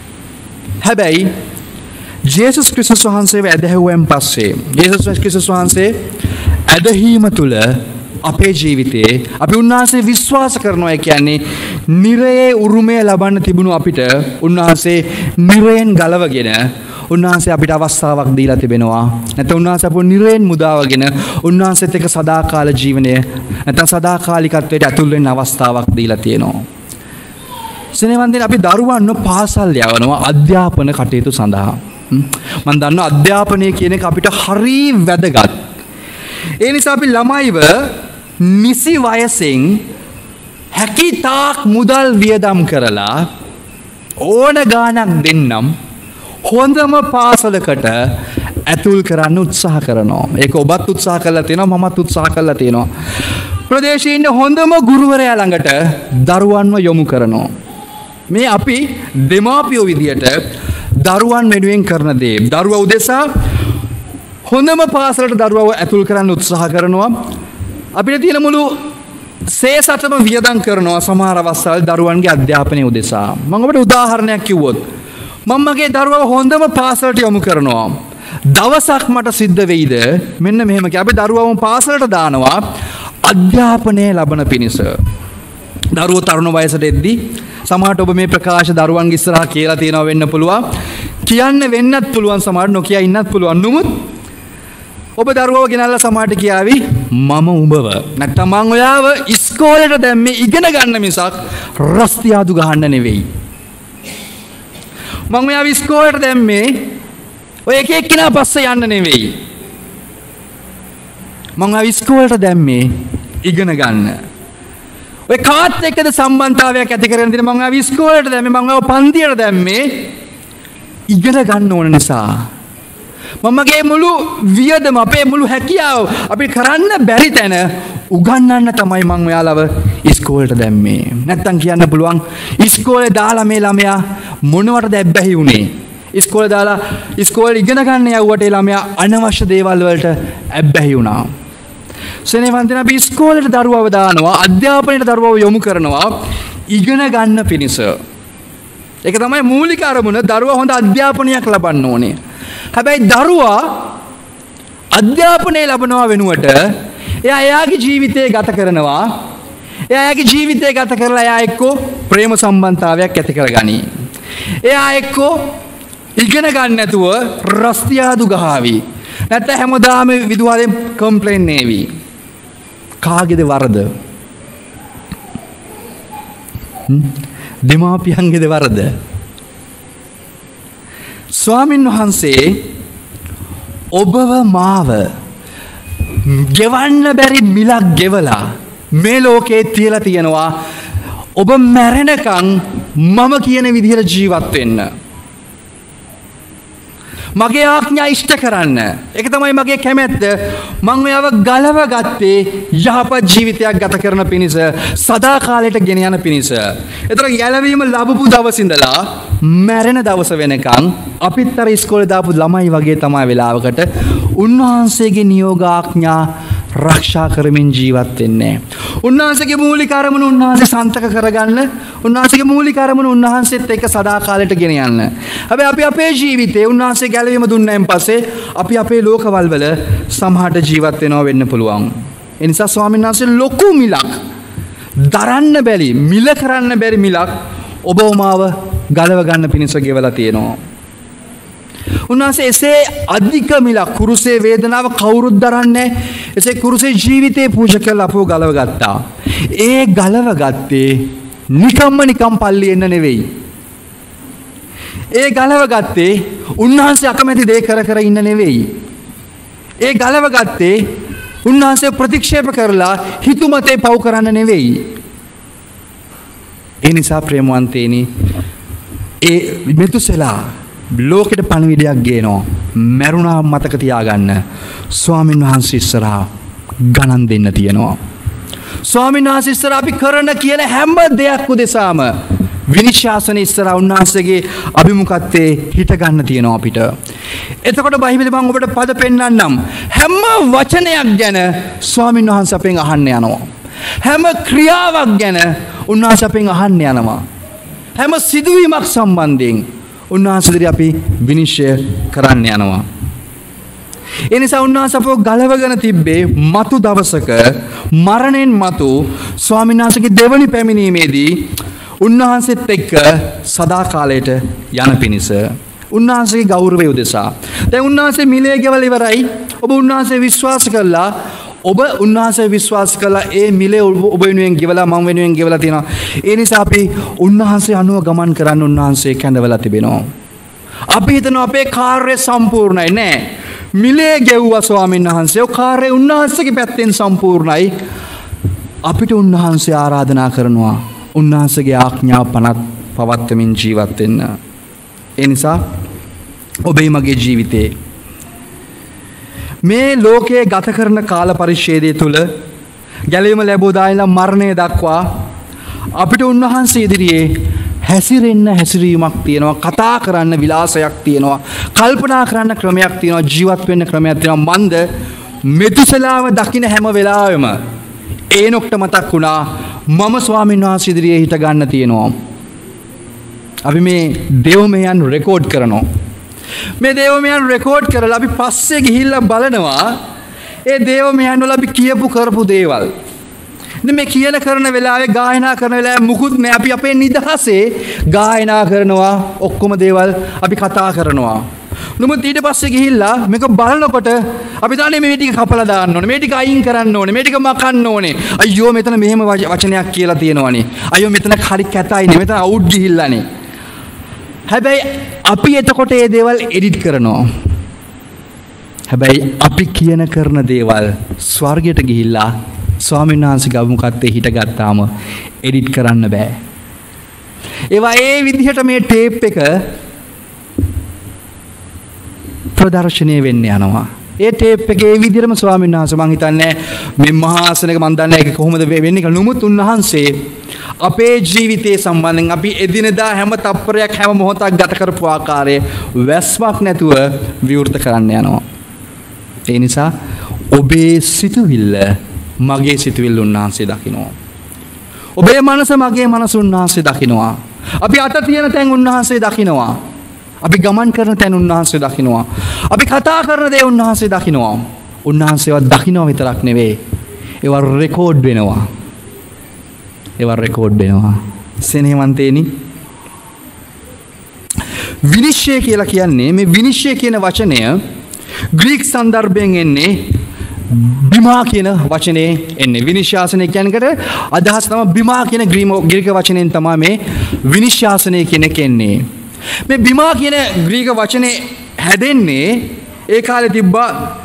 [SPEAKER 1] හැබැයි ජේසුස් ක්‍රිස්තුස් වහන්සේව ඇදහුවෙන් පස්සේ ජේසුස් ක්‍රිස්තුස් වහන්සේ ඇදහිීම තුළ අපේ ජීවිතයේ අපි උන්වහන්සේ විශ්වාස කරනවා කියන්නේ නිරයේ උරුමය ලබන්න තිබුණු අපිට උන්වහන්සේ නිරයෙන් ගලවගෙන උන්වහන්සේ අපිට අවස්ථාවක් දීලා තිබෙනවා. නැත්නම් උන්වහන්සේ අපව නිරයෙන් මුදාවගෙන උන්වහන්සේත් එක්ක සදාකාල ජීවනය නැත්නම් සදාකාලිකත්වයට ඇතුල් වෙන්න අවස්ථාවක් දීලා තියෙනවා. සෙනෙහවන්තයනි, අපි දරුවන්ව පාසල් යවනවා අධ්‍යාපන කටයුතු සඳහා. මම දන්නවා අධ්‍යාපනය කියන එක අපිට හරි වැදගත්. ඒ නිසා අපි ළමයිව නිසි වයසෙන් හැකිතාක් මුදල් වියදම් කරලා ඕන ගාණක් දෙන්නම් හොඳම පාසලකට ඇතුල් කරන්න උත්සාහ කරනවා. ඒක ඔබත් උත්සාහ කරලා තියෙනවා, මමත් උත්සාහ කරලා තියෙනවා. ප්‍රදේශයේ ඉන්න හොඳම ගුරුවරයා ළඟට දරුවන්ව යොමු කරනවා. මේ අපි දෙමාපියෝ විදියට දරුවන් වෙනුවෙන් කරන දේ. දරුවා උදෙසා හොඳම පාසලට දරුවව ඇතුල් කරන්න උත්සාහ කරනවා. අපිට තියෙන මුළු සේසතම වියදම් කරනවා සමහර අවස්ථාවල දරුවන්ගේ අධ්‍යාපනය උදෙසා. මම ඔබට උදාහරණයක් කිව්වොත් මම මගේ දරුවව හොඳම පාසලට යොමු කරනවා. දවසක් මට සිද්ධ වෙයිද මෙන්න මෙහෙම අපි දරුවවම පාසලට දානවා අධ්‍යාපනය ලබන පිණිස. දරුවෝ තරුණ වයසට එද්දී සමහරට ඔබ මේ ප්‍රකාශ දරුවන්ගේ ඉස්සරහා කියලා තියෙනවා වෙන්න පුළුවන්. කියන්න වෙන්නත් පුළුවන්, සමහරට නොකිය ඉන්නත් පුළුවන්. නමුත් ඔබ දරුවව ගෙනල්ලා සමහරට කියාවි මම උඹව නැත්තම් මං ඔයාව ඉස්කෝලේට දැම්මේ ඉගෙන ගන්න මිසක් රස්තියාදු ගහන්න නෙවෙයි. මං ඔයාව ඉස්කෝලේට දැම්මේ ඔය එක එක්කිනා පස්සේ යන්න නෙවෙයි. මං ඔයාව ඉස්කෝලේට දැම්මේ ඉගෙන ගන්න. ඔය කාත් එක්කද සම්බන්ධතාවයක් ඇති කරගෙන දෙන මං ආව ඉස්කෝලේට දැම්මේ, මං ආව පන්තියට දැම්මේ ඉගෙන ගන්න ඕන නිසා. මමගේ මුළු වියදම අපේ මුළු හැකියාව අපි කරන්න බැරි තැන උගන්වන්න තමයි මම ඔයාලව ඉස්කෝලේට දැම්මේ. නැත්තම් කියන්න පුළුවන් ඉස්කෝලේ දාලා මේ ළමයා මොනවටද ඇබ්බැහි වුනේ? ඉස්කෝලේ දාලා ඉස්කෝලේ ඉගෙන ගන්න යවුවට ඒ ළමයා අනවශ්‍ය දේවල් වලට ඇබ්බැහි වුණා. සෙනෙවන්තන අපි ඉස්කෝලේට දරුවව දානවා, අධ්‍යාපනයට දරුවව යොමු කරනවා ඉගෙන ගන්න පිණිස. ඒක තමයි මූලික අරමුණ. දරුවා හොඳ අධ්‍යාපනයක් ලබන්න ඕනේ. හැබැයි දරුවා අධ්‍යාපනය ලබනවා වෙනුවට එයාගේ ජීවිතය ගත කරනවා. එයාගේ ජීවිතය ගත කරලා එයා එක්කෝ ප්‍රේම සම්බන්ධතාවයක් ඇති කරගනි. එයා එක්කෝ ඉගෙන ගන්න නැතුව රස්තියාදු ගහાવી. නැත්නම් හැමදාම විදුහලෙන් කම්ප්ලේන් නේවි. කාගේද වරද? දෙමාපියන්ගේද වරද? ස්වාමින් වහන්සේ ඔබව මාව ගෙවන්න බැරි මිලක් ගෙවලා මේ ලෝකේ තියලා තියෙනවා ඔබ මැරෙනකන් මම කියන විදිහට ජීවත් වෙන්න. මගේ ආඥා ඉෂ්ට කරන්න. ඒක තමයි මගේ කැමැත්ත. මම ඔයව ගලව ගත්තේ යහපත් ජීවිතයක් ගත කරන පිණිස, සදාකාලයට ගෙන යන පිණිස. ඒතර ගැලවීම ලැබපු දවස් ඉඳලා මැරෙන දවස වෙනකන් අපිත් අර ඉස්කෝලේ දාපු ළමයි වගේ තමයි වෙලාවකට උන්වහන්සේගේ නියෝග ආඥා රක්ෂා කරමින් ජීවත් වෙන්නේ. උන්වහන්සේගේ මූලික අරමුණ උන්වහන්සේ සන්තක කරගන්න, උන්වහන්සේගේ මූලික අරමුණ උන්වහන්සේත් එක්ක සදාකාලයට ගෙන යන්න. හැබැයි අපි අපේ ජීවිතේ උන්වහන්සේ ගැලවීම දුන්නායින් පස්සේ අපි අපේ ලෝකවල වල සමහරට ජීවත් වෙනවා වෙන්න පුළුවන්. ඒ නිසා ස්වාමීන් වහන්සේ ලොකු මිලක්, දරන්න බැරි, මිල කරන්න බැරි මිලක් ඔබ මාව ගලව ගන්න පිණිස ගෙවලා තියෙනවා. උන්වහන්සේ එසේ අධික මිලක්, කුරුසේ වේදනාව කවුරුත් දරන්නේ, එසේ කුරුසේ ජීවිතේ පූජා කරලා අපව ගලව ගත්තා. ඒ ගලව ගත්තේ නිකම් පල්ලි එන්න නෙවෙයි. ඒ ගලව ගත්තේ උන්වහන්සේ අකමැති දේ කර ඉන්න නෙවෙයි. ඒ ගලව ගත්තේ උන්වහන්සේ ප්‍රතික්ෂේප කරලා හිතුමතේ පව් කරන්න නෙවෙයි. ඒ නිසා ප්‍රේමවන්තේනි, ඒ මෙතුසලා ලෝකෙට පණිවිඩයක් ගේනවා. මරුණා මතක තියාගන්න. ස්වාමීන් වහන්සේ ඉස්සරහා ගණන් දෙන්න තියෙනවා. ස්වාමීන් වහන්සේ ඉස්සරහා අපි කරන කියන හැම දෙයක් උදෙසාම විනිශ්චාසන ඉස්සරහා උන්වහන්සේගේ අභිමුඛත්වයේ හිට ගන්න තියෙනවා අපිට. එතකොට බයිබලෙ මම ඔබට පද පෙන්නන්නම්. හැම වචනයක් ගැන ස්වාමීන් වහන්සේ අපෙන් අහන්න යනවා. හැම ක්‍රියාවක් ගැන උන්වහන්සේ අපෙන් අහන්න යනවා. හැම සිදුවීමක් සම්බන්ධයෙන් උන්වහන්සේට අපි විනිශ්චය කරන්න යනවා. ඒ නිසා උන්වහන්සේ අපව ගලවගෙන තිබ්බේ මතු දවසක, මරණයෙන් මතු ස්වාමීන් වහන්සේගේ දෙවනි පැමිණීමේදී උන්වහන්සේත් එක්ක සදාකාලයට යන පිණිස, උන්වහන්සේගේ ගෞරවය උදෙසා. දැන් උන්වහන්සේ මිලේ ගෙවල ඉවරයි. ඔබ උන්වහන්සේ විශ්වාස කළා. ඔබ උන්වහන්සේ විශ්වාස කළා. ඒ මිලේ ඔබ වෙනුවෙන් ගෙවලා මම වෙනුවෙන් ගෙවලා තියෙනවා. ඒ නිසා අපි උන්වහන්සේ අනුව ගමන් කරන්න උන්වහන්සේ කැඳවලා තිබෙනවා. අපි හිතනවා අපේ කාර්යය සම්පූර්ණයි නෑ. මිලේ ගෙවුවා ස්වාමීන් වහන්සේ. ඒ කාර්යය උන්වහන්සේගේ පැත්තෙන් සම්පූර්ණයි. අපිට උන්වහන්සේ ආරාධනා කරනවා උන්වහන්සේගේ ආඥා පවත්වමින් ජීවත් වෙන්න. ඒ නිසා ඔබේ මගේ ජීවිතේ මේ ලෝකයේ ගත කරන කාල පරිච්ඡේදය තුල ගැලවීම ලැබුවා ඉඳලා මරණය දක්වා අපිට උන්වහන්සේ ඉදිරියේ හැසිරෙන්න හැසිරීමක් තියෙනවා, කතා කරන්න විලාසයක් තියෙනවා, කල්පනා කරන්න ක්‍රමයක් තියෙනවා, ජීවත් වෙන්න ක්‍රමයක් තියෙනවා. මන්ද මෙතුසලාව දකින්න හැම වෙලාවෙම ඒනොක්ට මතක් වුණා මම ස්වාමීන් වහන්සේ ඉදිරියේ හිට ගන්න තියෙනවා. අපි මේ දේවමයන් රෙකෝඩ් කරනවා. මේ දේවමයන් රෙකෝඩ් කරලා අපි පස්සේ ගිහිල්ලා බලනවා ඒ දේවමයන් වල අපි කියපු කරපු දේවල්. ඉතින් මේ කියන කරන වෙලාවේ, ගායනා කරන වෙලාවේ මුකුත් නෑ. අපි අපේ නිදහසේ ගායනා කරනවා, ඔක්කොම දේවල් අපි කතා කරනවා. නමුත් ඊට පස්සේ ගිහිල්ලා මේක බලනකොට අපි දන්නේ මේ ටික කපලා දාන්න ඕනේ, මේ ටික අයින් කරන්න ඕනේ, මේ ටික මකන්න ඕනේ. අයියෝ මෙතන මෙහෙම වචනයක් කියලා තියෙනවනේ. අයියෝ මෙතන හරි කැතයිනේ, මෙතන අවුට් ගිහිල්ලානේ. හැබැයි අපි එතකොට මේ දේවල් එඩිට් කරනවා. හැබැයි අපි කියන කරන දේවල් ස්වර්ගයට ගිහිල්ලා ස්වාමීන් වහන්සේගේ අභිමුඛත්වයේ හිටගත්තාම එඩිට් කරන්න බෑ. ඒවා ඒ විදිහට මේ ටේප් එක ප්‍රදර්ශනය වෙන්න යනවා. ඒ ටේප් එකේ ඒ විදිහටම ස්වාමීන් වහන්සේ මං හිතන්නේ මේ මහාසනක මං දන්නේ ඒක කොහොමද වෙන්නේ කියලා. නමුත් උන්වහන්සේ අපේ ජීවිතයේ සම්බන්ධයෙන් අපි එදිනදා හැම තප්පරයක් හැම මොහොතක් ගත කරපු ආකාරයේ වැස්මක් නැතුව විවෘත කරන්න යනවා. ඒ නිසා ඔබේ සිතුවිල්ල මගේ සිතුවිල්ල උන්වහන්සේ දකිනවා. ඔබේ මනස මගේ මනස උන්වහන්සේ දකිනවා. අපි අත තියෙන තැන් උන්වහන්සේ දකිනවා. අපි ගමන් කරන තැන් උන්වහන්සේ දකිනවා. අපි කතා කරන දේ උන්වහන්සේ දකිනවා. උන්වහන්සේවත් දකිනවා විතරක් නෙවෙයි. ඒවා රෙකෝඩ් වෙනවා. ඒවා රෙකෝඩ් වෙනවා. සෙනෙහවන්තේනි, විනිශ්චය කියලා කියන්නේ මේ විනිශ්චය කියන වචනය ග්‍රීක සන්දර්භයෙන් එන්නේ බිමා කියන වචනේ එන්නේ. විනිශ්‍යාසනය කියනකට අදහස් තමයි බිමා කියන ග්‍රීක වචනයෙන් තමයි මේ විනිශ්‍යාසනය කියන එක එන්නේ. මේ බිමා කියන ග්‍රීක වචනේ හැදෙන්නේ ඒ කාලේ තිබ්බා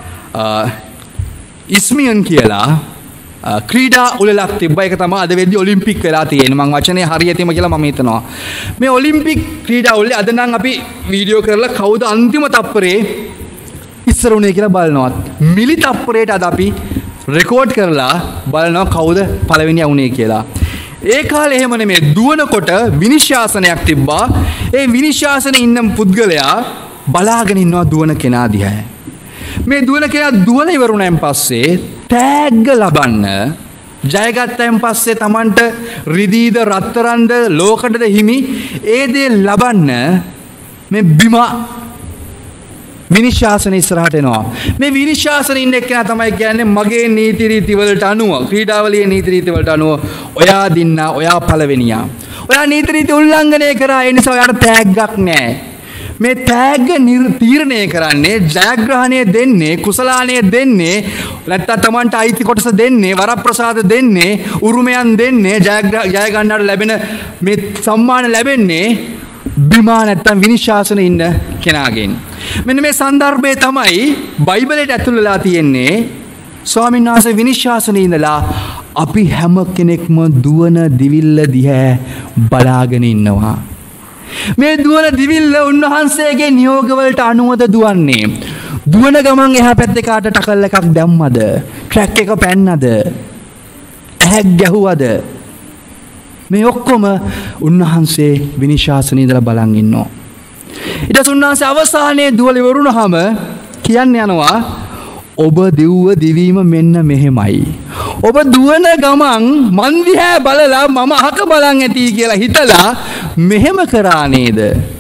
[SPEAKER 1] ඉස්මියන් කියලා ක්‍රීඩා උළෙලක් තිබ්බා. ඒක තමයි අද වෙද්දී ඔලිම්පික් වෙලා තියෙන්නේ. මම වචනේ හරියටම කියලා මම හිතනවා. මේ ඔලිම්පික් ක්‍රීඩා උළෙලේ අද නම් අපි වීඩියෝ කරලා කවුද අන්තිම තප්පරේ ඉස්සර උනේ කියලා බලනවා. මිලි තප්පරයට අද අපි රෙකෝඩ් කරලා බලනවා කවුද පළවෙනියා උනේ කියලා. ඒ කාලේ එහෙම නෙමෙයි. දුවනකොට විනිශ්‍යාසනයක් තිබ්බා. ඒ විනිශ්‍යාසනේ ඉන්න පුද්ගලයා බලාගෙන ඉන්නවා දුවන කෙනා දිහා. මේ දුවන කෙනා දුවන ඉවරුණාන් පස්සේ ටැග් ලබන්න ජයගත්තයින් පස්සේ Tamanට රිදීද රත්තරන්ද ලෝකඩද හිමි ඒ දේ ලබන්න මේ බිම විනිශ්‍යාසන ඉස්සරහට එනවා. මේ විනිශ්‍යාසන ඉන්න එක්කෙනා තමයි කියන්නේ මගේ නීති රීති වලට අනුව ක්‍රීඩාවලියේ නීති රීති වලට අනුව ඔයා දින්නා ඔයා පළවෙනියා. ඔයා නීති රීති උල්ලංඝනය කරා ඒ නිසා ඔයාට ටැග්ගක් නැහැ. මේ ටැග් තීරණය කරන්නේ ජයග්‍රහණය දෙන්නේ කුසලානය දෙන්නේ නැත්නම් Tamanට අයිති කොටස දෙන්නේ වරප්‍රසාද දෙන්නේ උරුමයන් දෙන්නේ ජය ගන්නට ලැබෙන මේ සම්මාන ලැබෙන්නේ බිමා නැත්නම් විනිශ්‍යාසන ඉන්න කෙනාගෙන්. මෙන්න මේ සන්දර්භයේ තමයි බයිබලයට ඇතුල් වෙලා තියෙන්නේ. ස්වාමීන් වහන්සේ විනිශ්‍යාසනේ ඉඳලා අපි හැම කෙනෙක්ම දුවන දිවිල්ල දිහා බලාගෙන ඉන්නවා. මේ දුවන දිවිල්ල උන්වහන්සේගේ නියෝගවලට අනුවද දුවන්නේ. දුවන ගමන් එහා පැත්තේ කාට ටකල් එකක් දැම්මද? ට්‍රැක් එක පැන්නද? ඇහැක් ගැහුවද? මේ ඔක්කොම උන්වහන්සේ විනිශ්‍යාසනේ ඉඳලා බලන් ඉන්නවා. ඊට පස්සේ උන්වහන්සේ අවසානයේ දුවල ඉවරුනහම කියන්න යනවා ඔබ දිව්ව දිවීම මෙන්න මෙහෙමයි. ඔබ දුවන ගමන් මන් දිහා බලලා මම අහක බලන් ඇති කියලා හිතලා මෙහෙම කරා නේද?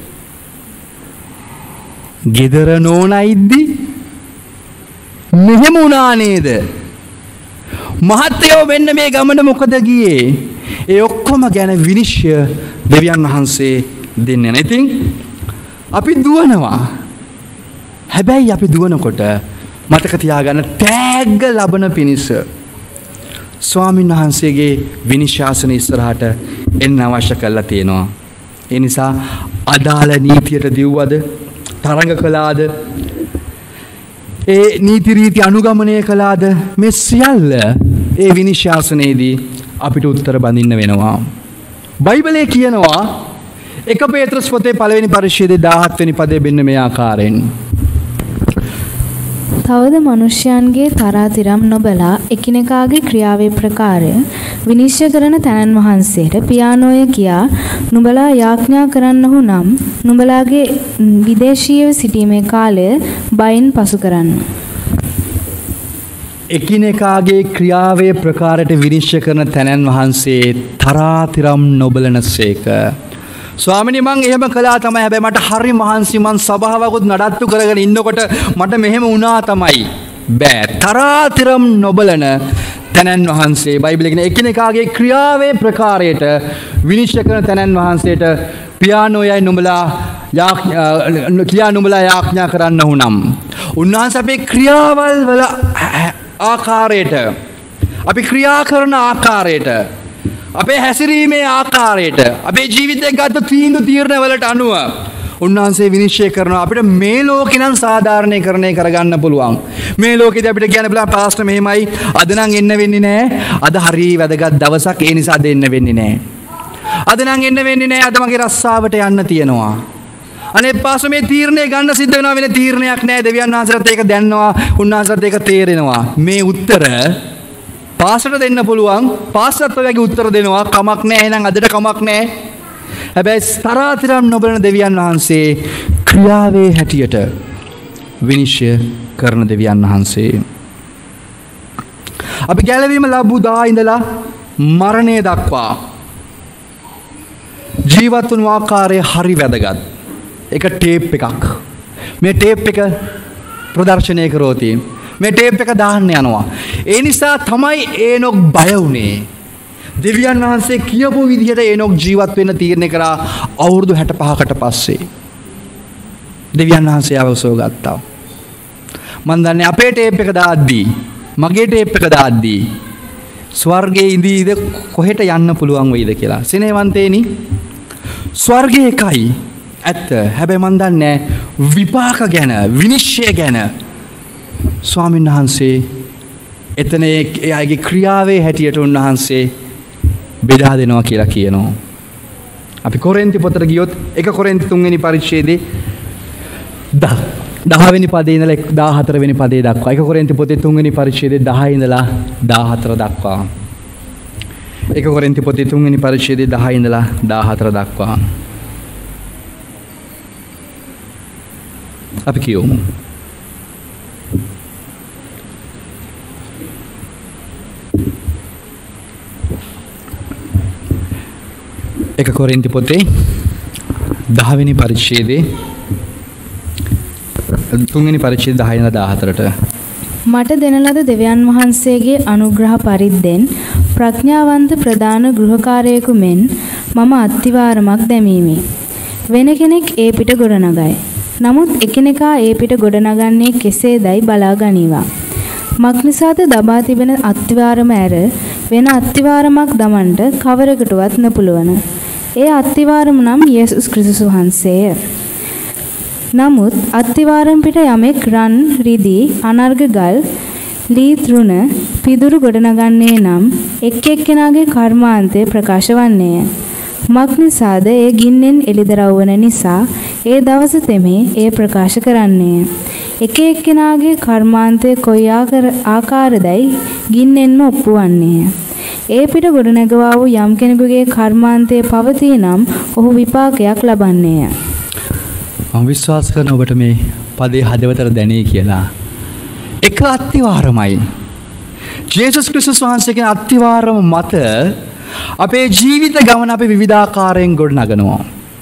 [SPEAKER 1] ගෙදර නෝනයිද්දි මෙහෙම වුණා නේද? මහත්තයෝ මෙන්න මේ ගමන මොකද ගියේ? ඒ ඔක්කොම ගැන විනිශ්චය දෙවියන් වහන්සේ දෙන්නේ නැහැ. ඉතින් අපි දුවනවා. හැබැයි අපි දුවනකොට මතක තියාගන්න ටැග් ලබන පිණිස ස්වාමීන් වහන්සේගේ විනිශ්‍යාසන ඉස්සරහට එන්න අවශ්‍ය කරලා තියෙනවා. ඒ නිසා අදාළ නීතියට දිව්වද තරඟ කළාද ඒ නීති රීති අනුගමනය කළාද මේ සියල්ල ඒ විනිශ්‍යාසනයේදී අපිට උත්තර බඳින්න වෙනවා. බයිබලයේ කියනවා 1 පේත්‍රස් පොතේ 1 පරිච්ඡේදයේ 17 වෙනි පදයේ මෙන්න මේ ආකාරයෙන්
[SPEAKER 4] තවද මනුෂ්‍යයන්ගේ තරාතිරම් නොබලා එකිනෙකාගේ ක්‍රියාවේ ප්‍රකාරය විනිශ්චය කරන තැනන් වහන්සේට පියානෝය කියා නුඹලා යාඥා කරන්නහු නම් නුඹලාගේ විදේශීයව සිටීමේ කාලය බයින් පසු කරන්න.
[SPEAKER 1] එකිනෙකාගේ ක්‍රියාවේ ප්‍රකාරයට විනිශ්චය කරන තැනන් වහන්සේ තරාතිරම් නොබලනසේක. ස්වාමිනී මං එහෙම කළා තමයි. හැබැයි මට හරි මහන්සි. මං සභාවකුත් නඩත්තු කරගෙන ඉන්නකොට මට මෙහෙම වුණා තමයි. බෑ. තරාතිරම් නොබලන තැනන් වහන්සේ බයිබලයේ කියන එකිනෙකාගේ ක්‍රියාවේ ප්‍රකාරයට විනිශ්චය කරන තැනන් වහන්සේට පියානෝයයි නුඹලා යාඥා කරන්න උනම්. උන්වහන්සේ අපේ ක්‍රියාවල් වල ආකාරයට අපි ක්‍රියා කරන ආකාරයට අපේ හැසිරීමේ ආකාරයට අපේ ජීවිතයේ ගත තීරණ වලට අනුව උන්වහන්සේ විනිශ්චය කරනවා. අපිට මේ ලෝකේ නම් සාධාරණීකරණය කරගන්න පුළුවන්. මේ ලෝකෙදී අපිට කියන්න පුළුවන් පාස්ටර් මෙහෙමයි අද නම් එන්න වෙන්නේ නැහැ. අද හරි වැදගත් දවසක් ඒ නිසා අද එන්න වෙන්නේ නැහැ. අද නම් එන්න වෙන්නේ නැහැ. අද මගේ රස්සාවට යන්න තියෙනවා. අනේ පාස මේ තීරණය ගන්න සිද්ධ වෙනවා වෙන තීරණයක් නෑ දෙවියන් වහන්සේට ඒක දැනනවා උන්වහන්සේට ඒක තේරෙනවා මේ උත්තර පාසට දෙන්න පුළුවන් පාසත් වගේ උත්තර දෙනවා කමක් නෑ එහෙනම් අදට කමක් නෑ හැබැයි තරාතිරම් නොබලන දෙවියන් වහන්සේ ක්‍රියාවේ හැටියට විනිශ්චය කරන දෙවියන් වහන්සේ අපි ගැලවීම ලැබූ දා ඉඳලා මරණය දක්වා ජීවත් වුණු ආකාරය හරි වැදගත්. ඒක ටේප් එකක්. මේ ටේප් එක ප්‍රදර්ශනය කරෝති. මේ ටේප් එක දාන්න යනවා. ඒ නිසා තමයි ඒනොක් බය වුණේ. දෙවියන් වහන්සේ කියපු විදිහට ඒනොක් ජීවත් වෙන්න තීරණය කරා අවුරුදු 65කට පස්සේ. දෙවියන් වහන්සේ අවසෝ ගත්තා. මම දන්නේ අපේ ටේප් එක දාද්දී මගේ ටේප් එක දාද්දී ස්වර්ගයේ ඉඳීද කොහෙට යන්න පුළුවන් වෙයිද කියලා. සිනේවන්තේනි ස්වර්ගයේ එකයි ඇත්ත. හැබැයි මම දන්නේ විපාක ගැන විනිශ්චය ගැන ස්වාමීන් වහන්සේ එතන එයාගේ ක්‍රියාවේ හැටියට උන්වහන්සේ බෙදා දෙනවා කියලා කියනවා. අපි කොරින්ති පොතට ගියොත් 1 කොරින්ති 3 වෙනි පරිච්ඡේදයේ 10 වෙනි පදේ ඉඳලා 14 වෙනි පදේ දක්වා 1 කොරින්ති පොතේ 3 වෙනි පරිච්ඡේදයේ 10 ඉඳලා 14 දක්වා 1 කොරින්ති පොතේ 3 වෙනි පරිච්ඡේදයේ 10 ඉඳලා 14 දක්වා අපි කියමු. එක කොරින්ති පොතේ 10 වෙනි පරිච්ඡේදයේ 3 වෙනි පරිච්ඡේදය 10 ඉඳලා 14ට
[SPEAKER 4] මට දෙන ලද දෙවියන් වහන්සේගේ අනුග්‍රහ පරිද්දෙන් ප්‍රඥාවන්ත ප්‍රධාන ගෘහකාරයෙකු මෙන් මම අත්තිවාරමක් දැමීමි. වෙන කෙනෙක් ඒ පිට ගොඩනගයි. නමුත් එකිනෙකා ඒ පිට ගොඩනගන්නේ කෙසේදයි බලා ගනිවා. මක්නිසාද දබා තිබෙන අත්තිවාරම ඇර වෙන අත්තිවාරමක් දමන්නට කවරකටවත් නොපුළුවන. ඒ අත්තිවාරම නම් යේසුස් ක්‍රිස්තුස් වහන්සේය. නමුත් අත්තිවාරම් පිට යමෙක් රන් රිදී අනර්ග ගල් ලී තෘණ පිදුරු ගොඩනගන්නේ නම් එක් එක්කෙනාගේ කර්මාන්තය ප්‍රකාශ වන්නේය. මක්නිසාද ඒ ගින්නෙන් එළිදරව් වන නිසා ඒ දවස තෙමේ ඒ ප්‍රකාශ කරන්නේය. එක එක්කෙනාගේ කර්මාන්තය කොයි ආකාරදයි ගින්නෙන්ම ඔප්පු වන්නේය. ඒ පිට ගොඩනගවා වූ යම් කෙනෙකුගේ කර්මාන්තය පවතී නම් ඔහු විපාකයක් ලබන්නේය.
[SPEAKER 1] මම විශ්වාස කරන ඔබට මේ පදේ හදවතට දැනේ කියලා. එක අත්තිවාරමයි. ජේසුස් ක්‍රිස්තුස් වහන්සේගේ අත්තිවාරම මත අපේ ජීවිත ගමන අපි විවිධාකාරයෙන් ගොඩනගනවා.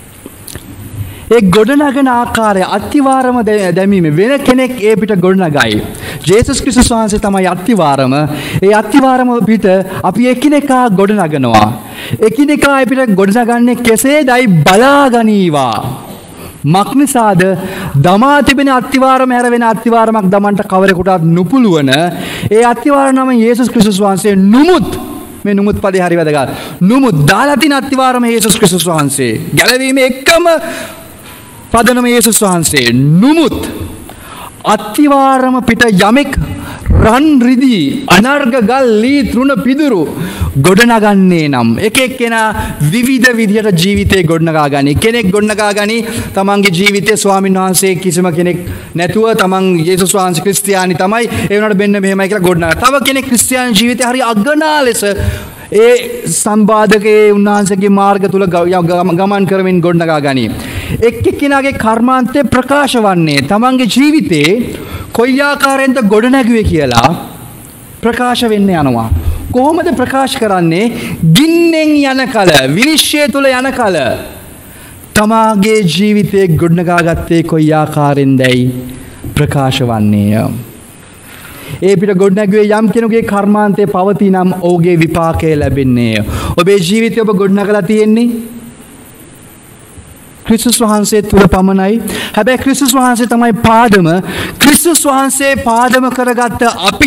[SPEAKER 1] ඒ ගොඩනගන ආකාරය අත්තිවාරම දැමීම වෙන කෙනෙක් ඒ පිට ගොඩනගයි. ජේසුස් ක්‍රිස්තුස් වහන්සේ තමයි අත්තිවාරම. ඒ අත්තිවාරම පිට අපි එකිනෙකා ගොඩනගනවා. එකිනෙකා ඒ පිට ගොඩනගන්නේ කෙසේදයි බලා ගනීවා. මක්නිසාද දමා තිබෙන අත්තිවාරම හැර වෙන අත්තිවාරමක් දමන්නට කවරෙකුටත් නොපුළුවන ඒ අත්තිවාරම නම යේසුස් ක්‍රිස්තුස් වහන්සේ. නුමුත් මේ නුමුත් පදේ හරි වැදගත්. නුමුත් දාලා තින අත්තිවාරම යේසුස් ක්‍රිස්තුස් වහන්සේ. ගැලවීම එකම පදනම යේසුස් වහන්සේ. නුමුත් අත්තිවාරම පිට යමෙක් රන් රිදී අනර්ග ගල් ලී තෘණ පිදුරු ගොඩනගන්නේ නම් එක එක්කෙනා විවිධ විදිහට ජීවිතේ ගොඩනගා ගනි. කෙනෙක් ගොඩනගා ගනි තමන්ගේ ජීවිතේ ස්වාමීන් වහන්සේ කිසිම කෙනෙක් නැතුව තමන් යේසුස් වහන්සේ ක්‍රිස්තියානි තමයි ඒ වුණාට මෙන්න මෙහෙමයි කියලා ගොඩනගා. තව කෙනෙක් ක්‍රිස්තියානි ජීවිතේ හරි අගනා ලෙස ඒ සම්බාධකයේ උන්වහන්සේගේ මාර්ග තුල ගමන් කරමින් ගොඩනගා ගනි. එක් එක්කෙනාගේ කර්මාන්තය ප්‍රකාශ වන්නේ තමන්ගේ ජීවිතේ කොයි ආකාරයෙන්ද ගොඩනැගුවේ කියලා ප්‍රකාශ වෙන්න යනවා. කොහොමද ප්‍රකාශ කරන්නේ? ගින්නෙන් යන කල, විනිශ්චය තුල යන කල තමාගේ ජීවිතේ ගොඩනගාගත්තේ කොයි ආකාරයෙන්දයි ප්‍රකාශ වන්නේය. ඒ පිට ගොඩනැගුවේ යම් කෙනෙකුගේ කර්මාන්තය පවතී නම් ඔහුගේ විපාකය ලැබෙන්නේය. ඔබේ ජීවිතය ඔබ ගොඩනගලා තියෙන්නේ ක්‍රිස්තුස් වහන්සේ තුල පමණයි. හැබැයි ක්‍රිස්තුස් වහන්සේ තමයි පාදම. ක්‍රිස්තුස් වහන්සේ පාදම කරගත්ත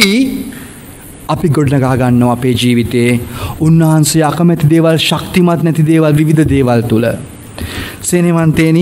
[SPEAKER 1] අපි ගොඩනගා ගන්නවා අපේ ජීවිතේ උන්වහන්සේ අකමැති දේවල්, ශක්තිමත් නැති දේවල්, විවිධ දේවල් තුල. සේනවන්තේනි,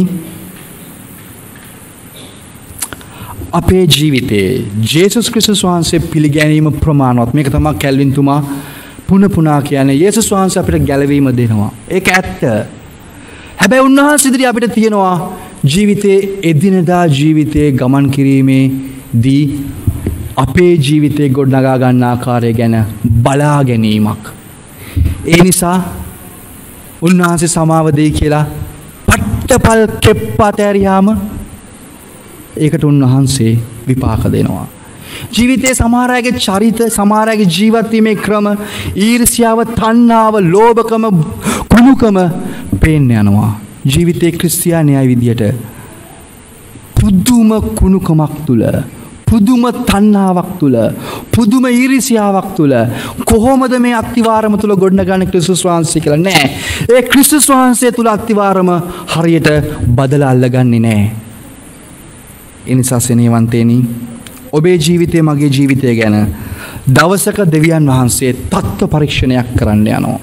[SPEAKER 1] අපේ ජීවිතේ ජේසුස් ක්‍රිස්තුස් වහන්සේ පිළිගැනීම ප්‍රමාණවත්. මේක තමයි කැල්වින් තුමා පුන කියන්නේ. යේසුස් වහන්සේ අපිට ගැලවීම දෙනවා. ඒක ඇත්ත. හැබැයි උන්වහන්සේ ඉදිරියේ අපිට තියෙනවා ජීවිතයේ එදිනදා ජීවිතයේ ගමන් කිරීමේදී අපේ ජීවිතේ ගොඩනගා ගන්න ආකාරය ගැන බලා ගැනීමක්. ඒ නිසා උන්වහන්සේ සමාව දෙයි කියලා පට්ටපල් කෙප්පත ඇරියාම ඒකට උන්වහන්සේ විපාක දෙනවා. ජීවිතයේ සමහර අයගේ චරිත, සමහර අයගේ ජීවත් වීමේ ක්‍රම, ඊර්ෂ්‍යාව, තණ්හාව, ලෝභකම, කුණුකම පේන්න යනවා. ජීවිතේ ක්‍රිස්තියානියයි විදියට පුදුම කුණුකමක් තුල, පුදුම තණ්හාවක් තුල, පුදුම ඊර්ෂ්‍යාවක් තුල කොහොමද මේ අත්තිවාරම තුල ගොඩනගන්නේ ක්‍රිස්තුස් වහන්සේ කියලා නෑ. ඒ ක්‍රිස්තුස් වහන්සේ තුල අත්තිවාරම හරියට බදලා අල්ලගන්නේ නෑ. ඒ නිසා සෙනෙහවන්තේනි, ඔබේ ජීවිතය මගේ ජීවිතය ගැන දවසක දෙවියන් වහන්සේ තත්ත්ව පරීක්ෂණයක් කරන්න යනවා.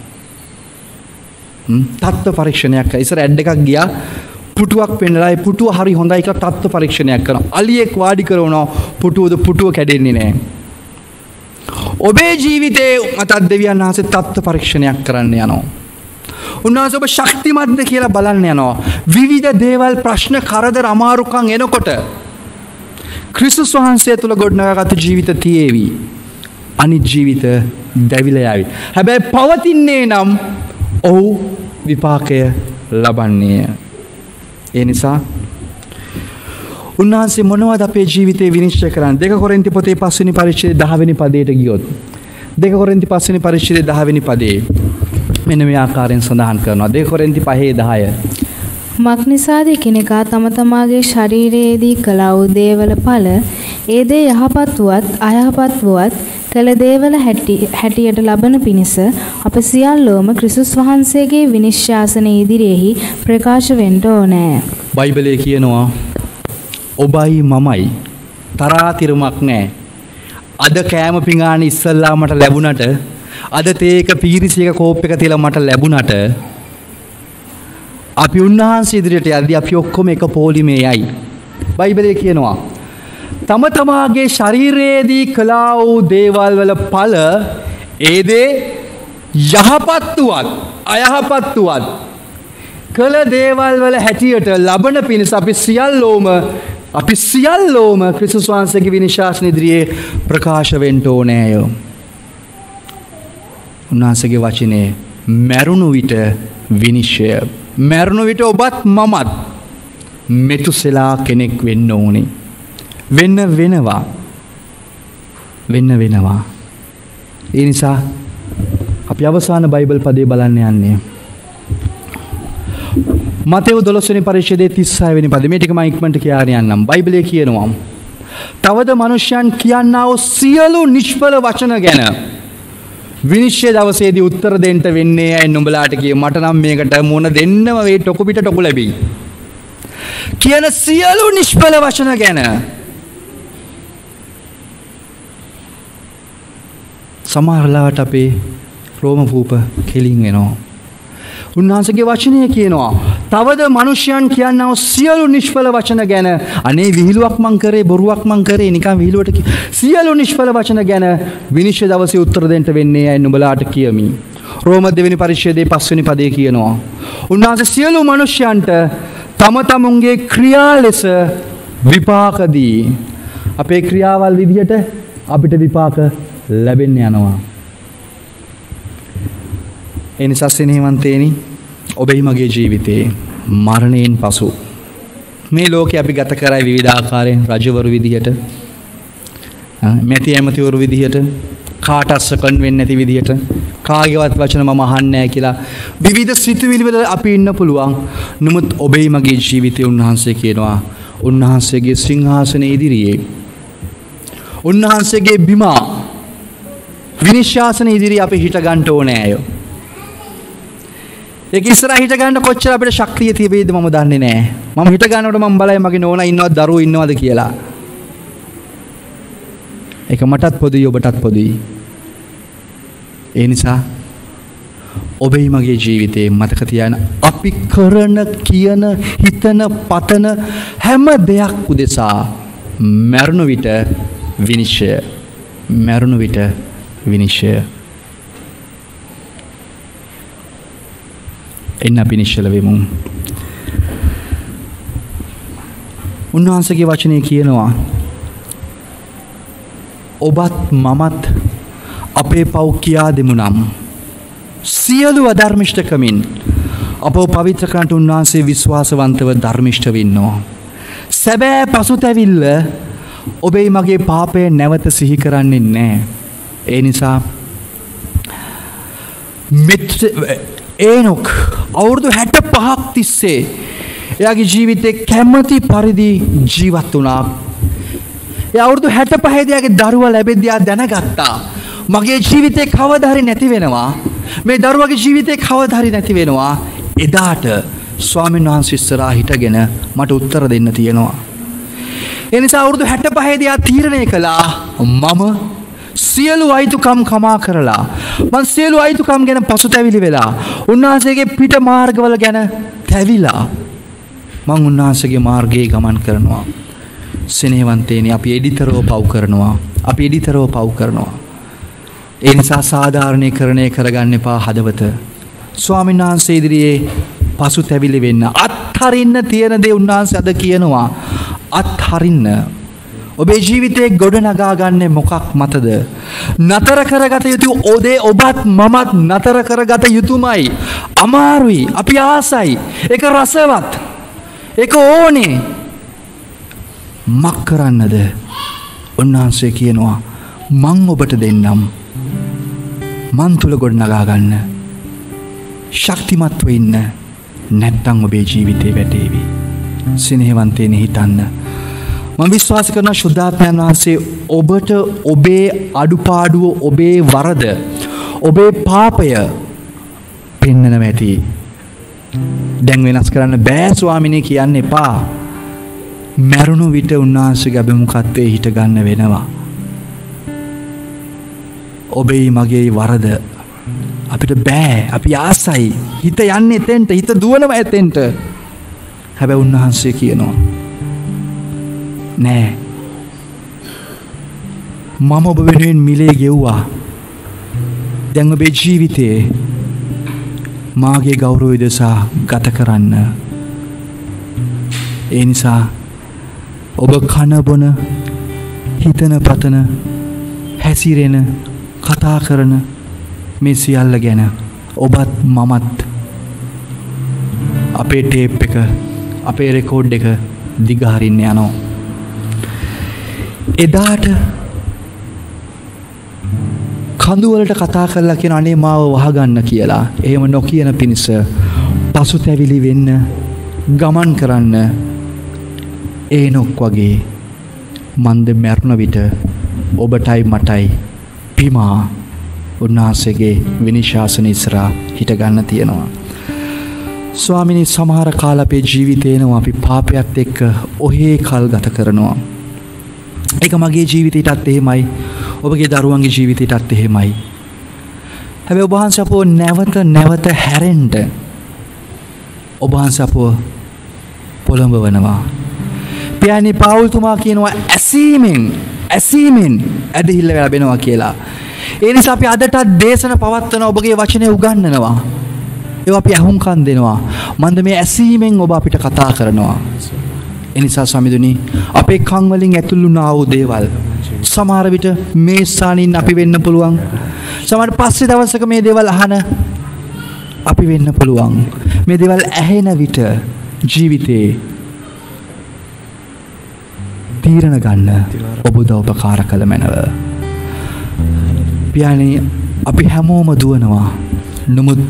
[SPEAKER 1] තත්ත්ව පරීක්ෂණයක්. ඉස්සර ඇඩ් එකක් ගියා, පුටුවක් පෙන්නලා ඒ පුටුව හරි හොඳයි කියලා තත්ත්ව පරීක්ෂණයක් කරනවා. අලියෙක් වාඩි කරනවා පුටුව කැඩෙන්නේ නැහැ. ඔබේ ජීවිතේ මතත් දෙවියන් වහන්සේ තත්ත්ව පරීක්ෂණයක් කරන්න යනවා. උන්වහන්සේ ඔබ ශක්තිමත්ද කියලා බලන්න යනවා. විවිධ දේවල්, ප්‍රශ්න, කරදර, අමාරුකම් එනකොට ක්‍රිස්තුස් වහන්සේ තුල ගොඩනගාගත් ජීවිත තියේවි. අනිත් ජීවිත දැවිලා යාවි. හැබැයි පවතින්නේ නම් ඔහු විපාකය ලබන්නේ. ඒ නිසා උන්වහන්සේ මොනවද අපේ ජීවිතේ විනිශ්චය කරන්නේ? 2 කොරින්ති පොතේ 5 වෙනි පරිච්ඡේදයේ 10 වෙනි පදයට ගියොත් 2 කොරින්ති 5 වෙනි පරිච්ඡේදයේ 10 වෙනි පදයේ මෙන්න මේ ආකාරයෙන් සඳහන් කරනවා. 2 කොරින්ති 5:10.
[SPEAKER 4] මක්නිසාද එකිනෙකා තම තමාගේ ශරීරයේදී කළා වූ දේවල ඵල ඒ දේ යහපත් වුවත් අයහපත් වුවත් කළ දේවල හැටියට ලබන පිණිස අප සියල්ලෝම ක්‍රිස්තුස් වහන්සේගේ විනිශ්ශාසන ඉදිරියේහි ප්‍රකාශ වෙන්න ඕනේ.
[SPEAKER 1] බයිබලයේ කියනවා ඔබයි මමයි තරාතිරමක් නැහැ. අද කෑම පිඟාන ඉස්සල්ලා මට ලැබුණට, අද තේක පීරිසියක කෝප් එක තියලා මට ලැබුණට, අපි උන්වහන්සේ ඉදිරියට යද්දී අපි ඔක්කොම එක පොලිමේ යයි. බයිබලයේ කියනවා තම තමාගේ ශරීරයේදී කළා වූ දේවල් වල ඵල ඒ දේ යහපත් වුවත් අයහපත් වුවත් කළ දේවල් වල හැටියට ලබන පිණිස අපි සියල්ලෝම ක්‍රිස්තුස් වහන්සේගේ විනිශ්ශාසන ඉදිරියේ ප්‍රකාශ වෙන්න ඕනෑය. උන්වහන්සේගේ වචනේ මරුණු විට විනිශ්චය. මරුණු විට ඔබත් මමත් මෙතුසෙලා කෙනෙක් වෙන්න ඕනේ. වෙන්න වෙනවා. ඒ නිසා අපි අවසාන බයිබල් පදේ බලන්න යන්නේ. මතෙව් 12 වෙනි පරිච්ඡේදයේ 36 වෙනි පදේ. මේ ටික මම ඉක්මනට කියන්න යන්නම්. බයිබලයේ කියනවා තවද මනුෂ්‍යයන් කියන්නා වූ සියලු නිෂ්ඵල වචන ගැන විනිශ්චය දවසේදී උත්තර දෙන්න වෙන්නේ ඇයි නුඹලාට කිය. මට නම් මේකට මොන දෙන්නම වේ ටොකු පිට ටොකු ලැබී. කියන සියලු නිෂ්ඵල වචන ගැන සමහර ලාවට අපේ රෝම භූප කෙලින් වෙනවා. උන්වහන්සේගේ වචනය කියනවා තවද මනුෂ්‍යයන් කියනවා සියලු නිෂ්ඵල වචන ගැන. අනේ විහිළුවක් මං කරේ, බොරුවක් මං කරේ, නිකන් විහිළුවට සියලු නිෂ්ඵල වචන ගැන විනිශ්චය දවසේ උත්තර දෙන්න වෙන්නේ ඇයි නුඹලාට කියමි. රෝම 2 වෙනි පරිච්ඡේදයේ 5 වෙනි පදයේ කියනවා උන්වහන්සේ සියලු මනුෂ්‍යයන්ට තම තමුන්ගේ ක්‍රියා ලෙස විපාක දී. අපේ ක්‍රියාවල් විදියට අපිට විපාක ලැබෙන්න යනවා. ඒ නිසා සෙනෙහවන්තේනි, ඔබේ මගේ ජීවිතේ මරණයෙන් පසු මේ ලෝකේ අපි ගත කරයි විවිධ ආකාරයෙන් රජවරු විදියට, මැති ඇමතිවරු විදියට, කාටත් සකන් වෙන්නේ නැති විදියට, කාගේවත් වචන මම අහන්නේ නැහැ කියලා විවිධ සිතුවිලි වල අපි ඉන්න පුළුවන්. නමුත් ඔබේ මගේ ජීවිතේ උන්වහන්සේ කියනවා උන්වහන්සේගේ සිංහාසනයේ ඉදිරියේ, උන්වහන්සේගේ බිමා විනිශ්ශාසන ඉදිරියේ අපි හිට ගන්න ඕනේ අය. ඒක ඉස්සරහ හිට ගන්න කොච්චර අපිට ශක්තිය තිබෙයිද මම දන්නේ නැහැ. මම හිට ගන්නකොට මම බලයි මගේ නෝනා ඉන්නවද, දරුවෝ ඉන්නවද කියලා. ඒක මටත් පොදුයි, ඔබටත් පොදුයි. ඒ නිසා ඔබේ මගේ ජීවිතේ මතක තියාගන්න, අපි කරන, කියන, හිතන, පතන හැම දෙයක් උදෙසා මරණ විට විනිශ්චය. මරණ විට විනිශ්චය. එන්න අපි නිශ්චල වෙමු. උන්වහන්සේගේ වචනේ කියනවා ඔබත් මමත් අපේ පව් කියා දෙමු නම් සියලු අධර්මිෂ්ඨකමින් අපව පවිත්‍ර කරන්නට උන්වහන්සේ විශ්වාසවන්තව ධර්මිෂ්ඨ වෙන්නවා. සැබෑ පසුතැවිල්ල ඔබේ මගේ පාපය නැවත සිහි කරන්නේ නැහැ. ඒ නිසා ඒනොක් අවුරුදු 65ක් තිස්සේ එයාගේ ජීවිතේ කැමැති පරිදි ජීවත් වුණා. ඒ අවුරුදු 65 එයාගේ දරුවා ලැබෙද්දී ආ දැනගත්තා මගේ ජීවිතේ කවදා හරි නැති වෙනවා. මේ දරුවගේ ජීවිතේ කවදා හරි නැති වෙනවා. එදාට ස්වාමීන් වහන්සේ ඉස්සරහා හිටගෙන මට උත්තර දෙන්න තියෙනවා. ඒ නිසා අවුරුදු 65 දී ආ තීරණය කළා මම සියලු අයිතුකම් කමා කරලා මං සියලු අයිතුකම් ගැන පසුතැවිලි වෙලා උන්වහන්සේගේ පිට මාර්ගවල ගැන තැවිලා මං උන්වහන්සේගේ මාර්ගයේ ගමන් කරනවා. සෙනෙහවන්තේනි අපි එඩිතරව පව් කරනවා. අපි එඩිතරව පව් කරනවා. ඒ නිසා සාධාරණීකරණය කරගන්න එපා හදවත. ස්වාමීන් වහන්සේ ඉදිරියේ පසුතැවිලි වෙන්න අත්හරින්න තියෙන දේ උන්වහන්සේ අද කියනවා. අත්හරින්න. ඔබේ ජීවිතේ ගොඩ නගා ගන්න මොකක් මතද? නතර කරගත යුතු ඔදේ ඔබත් මමත් නතර කරගත යුතුමයි. අමාරුයි. අපි ආසයි. ඒක රසවත්. ඒක ඕනේ. මක් කරන්නද? උන්වහන්සේ කියනවා මං ඔබට දෙන්නම්. මන් තුල ගොඩ නගා ගන්න. ශක්තිමත්ව ඉන්න. නැත්තම් ඔබේ ජීවිතේ වැටේවි. සිනහවන්තේනි හිතන්න. මම විශ්වාස කරනවා ශුද්ධාත්මයන් වහන්සේ ඔබට ඔබේ අඩුපාඩුව, ඔබේ වරද, ඔබේ පාපය පෙන්වනවා ඇති. දැන් වෙනස් කරන්න බෑ ස්වාමිනේ කියන්න එපා. මරුණු විට උන්වහන්සේගේ අභිමුඛත්වයේ හිට ගන්න වෙනවා. ඔබේ මගේ වරද අපිට බෑ. අපි ආසයි. හිත යන්නේ එතෙන්ට, හිත දුවනවා එතෙන්ට. හැබැයි උන්වහන්සේ කියනවා නෑ. මම ඔබ වෙනුවෙන් මිලේ ගෙව්වා. දැන් ඔබේ ජීවිතේ මාගේ ගෞරවය දෙසා ගත කරන්න. ඒ නිසා ඔබ කන බොන, හිතන පතන, හැසිරෙන, කතා කරන මේ සියල්ල ගැන ඔබත් මමත් අපේ ටේප් එක, අපේ රෙකෝඩ් එක දිගහරින්න යනවා. එදාට කඳුවලට කතා කරලා කියන අනේ මාව වහගන්න කියලා. එහෙම නොකියන පිණිස පසුතැවිලි වෙන්න, ගමන් කරන්න ඒනොක් වගේ මන්ද මැරුණ විට ඔබටයි මටයි පිමා උන්වහන්සේගේ විනිශාසන ඉස්සරහා හිට ගන්න තියෙනවා. ස්වාමිනී සමහර කාල අපේ ජීවිතේනවා අපි පාපයත් එක්ක ඔහේ කල් ගත කරනවා. ඒක මගේ ජීවිතයටත් එහෙමයි. ඔබගේ දරුවන්ගේ ජීවිතයටත් එහෙමයි. හැබැයි ඔබ වහන්සේ අපව නැවත හැරෙන්න ඔබ වහන්සේ අපව පොළඹවනවා. පියාණන් පාවුල්තුමා කියනවා ඇසීමෙන් ඇදහිල්ල ලැබෙනවා කියලා. ඒ නිසා අපි අදටත් දේශන පවත්වන ඔබගේ වචනේ උගන්වනවා. ඒවා අපි අහුම්කම් දෙනවා. මන්ද මේ ඇසීමෙන් ඔබ අපිට කතා කරනවා. ඒ නිසා ස්වාමීදුනි අපේ කන් වලින් ඇතුළු වුණා වූ දේවල් සමහර විට මේ ස්ථානින් අපි වෙන්න පුළුවන්. සමහර පස්සේ දවසක මේ දේවල් අහන අපි වෙන්න පුළුවන්. මේ දේවල් ඇහෙන විට ජීවිතේ තීරණ ගන්න ඔබ උපකාර කළ මැනව. පියාණනි අපි හැමෝම දුවනවා. නමුත්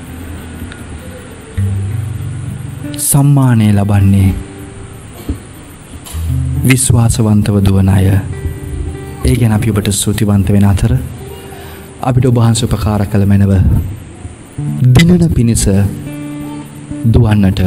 [SPEAKER 1] සම්මානය ලබන්නේ විශ්වාසවන්තව දුවන අය. ඒ ගැන අපි ඔබට ස්තුතිවන්ත වෙන අතර අපිට ඔබ වහන්සේ උපකාර කළ මැනව දිනන පිණිස දුවන්නට.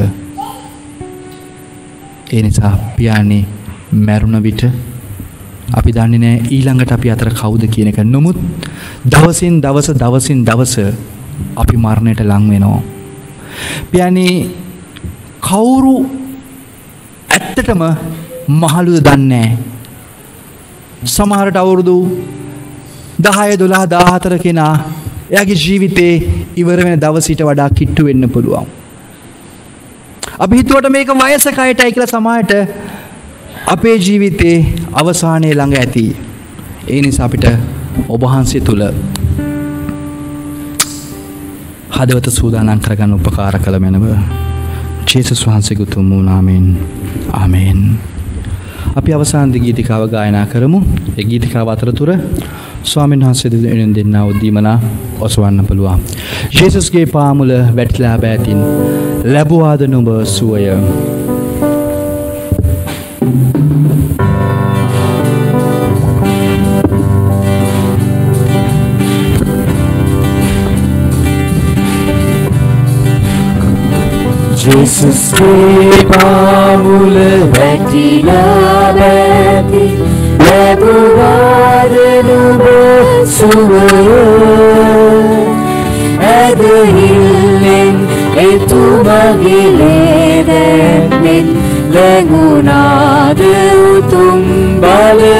[SPEAKER 1] ඒ නිසා පියාණනි මැරුණ විට අපි දන්නේ නැහැ ඊළඟට අපි අතර කවුද කියන එක. නමුත් දවසින් දවස අපි මරණයට ලං වෙනවා. පියාණනි කවුරු ඇත්තටම මහලුද දන්නේ නැහැ. සමහරට අවුරුදු 10 12 14 කෙනා එයාගේ ජීවිතේ ඉවර වෙන දවසට වඩා කිට්ටු වෙන්න පුළුවන්. අපි හිතුවට මේක වයසක අයටයි කියලා සමහරට අපේ ජීවිතේ අවසානයේ ළඟ ඇති. ඒ නිසා අපිට ඔබ වහන්සේ තුල හදවත සූදානම් කරගන්න උපකාර කළ මැනව. ජේසුස් වහන්සේගේ උතුම් නාමයෙන් ආමේන්. අපි අවසාන ගීතිකාව ගායනා කරමු. ඒ ගීතිකාව අතරතුර ස්වාමීන් වහන්සේ දෙන්නා උදීමනා ඔසවන්න පුළුවන්. ජේසුස්ගේ පාමුල වැටිලා බෑතින් ලැබුවාද නුඹ සුවය.
[SPEAKER 2] ජේසුස්ගේ පාමුල වැටිලා බෑතින් ලැබුවාද නුඹ සුවය. ඇදහිල්ලෙන් එතුමගේ ලේ දැම්මෙන් ලැබුණාද උතුම් බලය.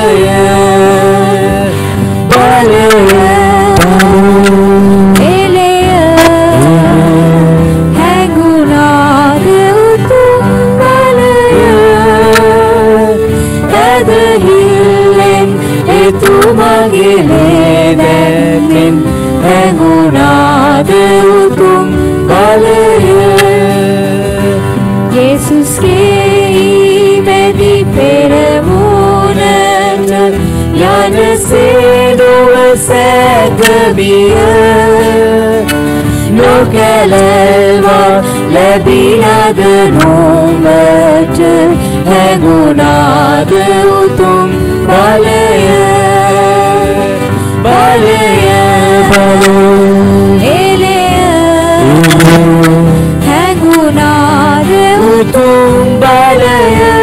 [SPEAKER 2] එතුමගේ ලේ දැම්මෙන් ලැබුණාද උතුම් බලය. යේසුස්ගේ මැදි පෙරමුණට යනසේ දුව සැකබිය. නොකැලවා ලැබිනද නුඹට ලැබුණාද උතුම් බලය. හැඟුණාද උතුම් බලය.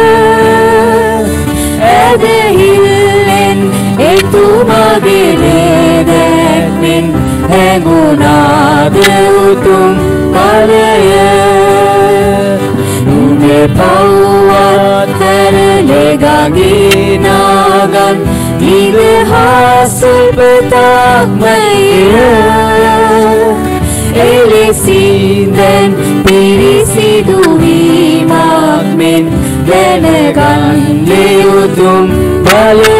[SPEAKER 2] ඇදහිල්ලෙන් එතුමගේ ලේ දැම්මෙන් හැඟුණාද උතුම් බලය. නුඹේ පව්වත් කරලේ ගගේ නාගන් නිදහසුපතක්මය. එලෙසින්දැන් පිරිසිදු වීමක් මෙන් දැනගන්නේ උතුම් බලය.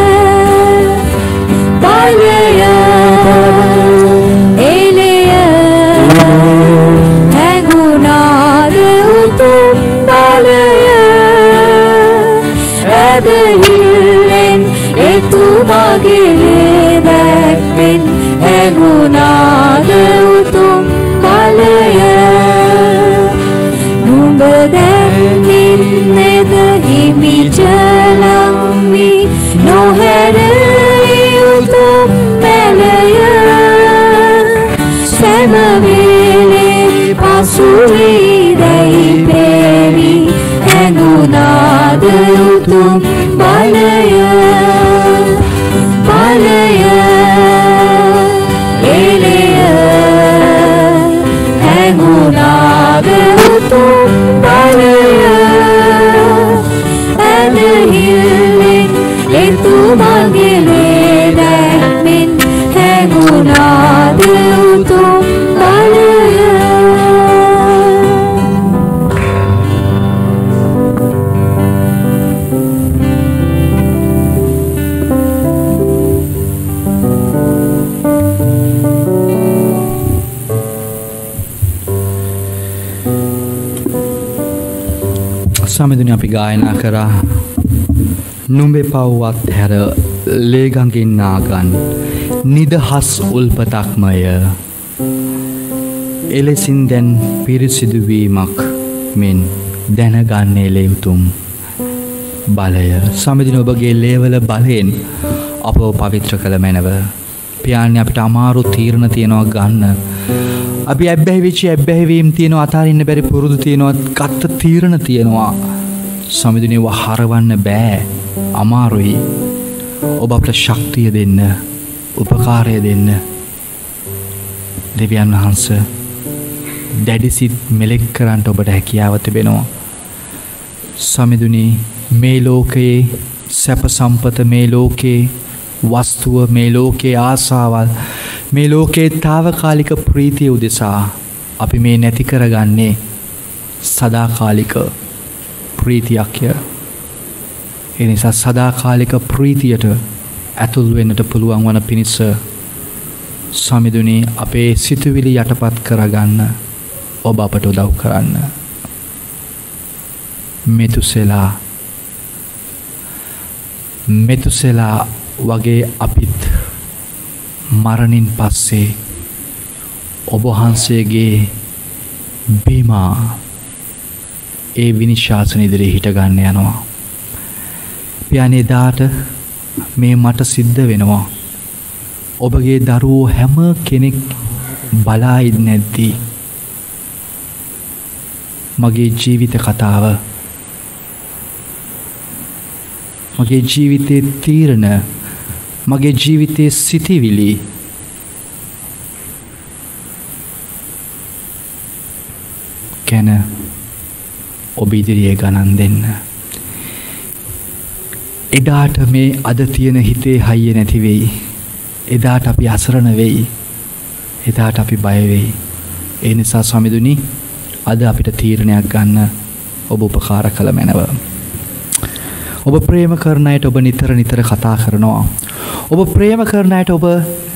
[SPEAKER 2] එලෙය හැඟුණාද උතුම් බලය. ඇදහිල්ලෙන් එතුමගේ ලේ දැම්මෙන් හැඟුණාද උතුම් බලය. නුඹ දැන්නින්නේද හිමිට ලම්වි නොහැරී උතුම් මැලය. සැමවේලේ පසුවී දැයි පෙරි හැඟුණාද උතුම් බලය. එලෙය හැඟුණාද උතුම් බලය. ඇදහිල්ලෙන් එතුමගේ ලේ දැම්මෙන් හැඟුණාද උතුම් බලය.
[SPEAKER 1] සමිඳුනි අපි ගායනා කරා නුඹේ පව්වත් හැර ලේගඟින් නාගන් නිදහස් උල්පතක්මය. එලෙසින් දැන් පිරිසිදු වීමක් මෙන් දැනගන්නේ ලේ උතුම් බලය. සමිඳුනි ඔබගේ ලේවල බලයෙන් අපව පවිත්‍ර කළ මැනව. පියාණන් අපිට අමාරු තීරණ තියනවා ගන්න. අපි ඇබ්බැහිවීම් තියෙනවා, අතාරින්න බැරි පුරුදු තියෙනවා, ගත්ත තීරණ තියෙනවා. සමිඳුනි ඒවා හරවන්න බෑ, අමාරුයි. ඔබ අපට ශක්තිය දෙන්න, උපකාරය දෙන්න. දෙවියන් වහන්සේ දැඩිසිත මෙලෙක් කරන්නට ඔබට හැකියාව තිබෙනවා. සමිඳුනි මේ ලෝකයේ සැප සම්පත, මේ ලෝකයේ වස්තුව, මේ ලෝකයේ ආසාවල්, මේ ලෝකයේ తాවකාලික ප්‍රීතිය උදෙසා අපි මේ නැති කරගන්නේ සදාකාලික ප්‍රීතියක්ය. ඒ නිසා සදාකාලික ප්‍රීතියට ඇතුල් වෙන්නට පුළුවන් වන පිණිස ස්වාමිදුනි අපේ සිතුවිලි යටපත් කරගන්න ඔබ අපට උදව් කරන්න. මෙතුසෙලා වගේ අපිත් මරණින් පස්සේ ඔබ වහන්සේගේ බීමා ඒ විනිශ්ශාසන ඉදිරියේ හිට ගන්න යනවා. පියාණේ දාට මේ මට සිද්ධ වෙනවා. ඔබගේ දරුවෝ හැම කෙනෙක් බලා ඉන්නේ නැද්දී මගේ ජීවිත කතාව මගේ ජීවිතයේ තීරණ මගේ ජීවිතයේ සිටිවිලි ගැන ඔබ ඉදිරියේ ගණන් දෙන්න. එදාට මේ අද තියෙන හිතේ හයිය නැති වෙයි. එදාට අපි අසරණ වෙයි. එදාට අපි බය වෙයි. ඒ නිසා ස්වාමිදුනි අද අපිට තීරණයක් ගන්න ඔබ උපකාර කළ මැනව. ඔබ ප්‍රේම කරන අයට ඔබ නිතර කතා කරනවා. ඔබ ප්‍රේම කරන අයට ඔබ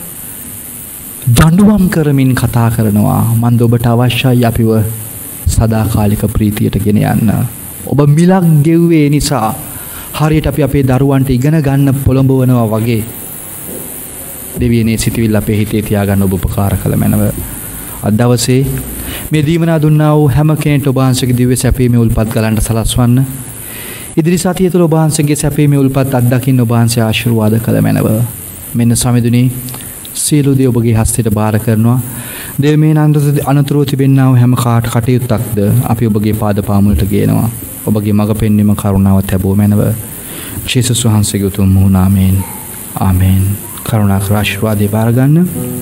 [SPEAKER 1] දඬුවම් කරමින් කතා කරනවා. මන්ද ඔබට අවශ්‍යයි අපිව සදාකාලික ප්‍රීතියට ගෙන යන්න. ඔබ මිලක් ගෙව්වේ නිසා හරියට අපි අපේ දරුවන්ට ඉගෙන ගන්න පොළඹවනවා වගේ දෙවියනේ සිතවිල්ල අපේ හිතේ තියාගන්න ඔබ උපකාර කළ මැනව. අද දවසේ මේ දීමනා දුන්නා වූ හැම කෙනෙක්ට ඔබ වහන්සේගේ දිව්‍ය සැපීමේ උල්පත් ගලන්ට සලස්වන්න. ඉදිරි සතිය තුළ ඔබ වහන්සේගේ සැපීමේ උල්පත් අත්දකින්න ඔබ වහන්සේ ආශිර්වාද කළ මැනව. මෙන්න සමිඳුනි සියලු දේ ඔබගේ හස්තයට බාර කරනවා. දේව මේ අනතුරු තිබෙන්නා වූ හැම කටයුත්තක්ද අපි ඔබගේ පාද පාමුලට ගේනවා. ඔබගේ මඟ පෙන්වීම කරුණාව ලැබුව මැනව. ජේසුස් වහන්සේගේ උතුම් වූ නාමයෙන් ආමේන්. කරුණාකර ආශිර්වාදේ බාර ගන්න.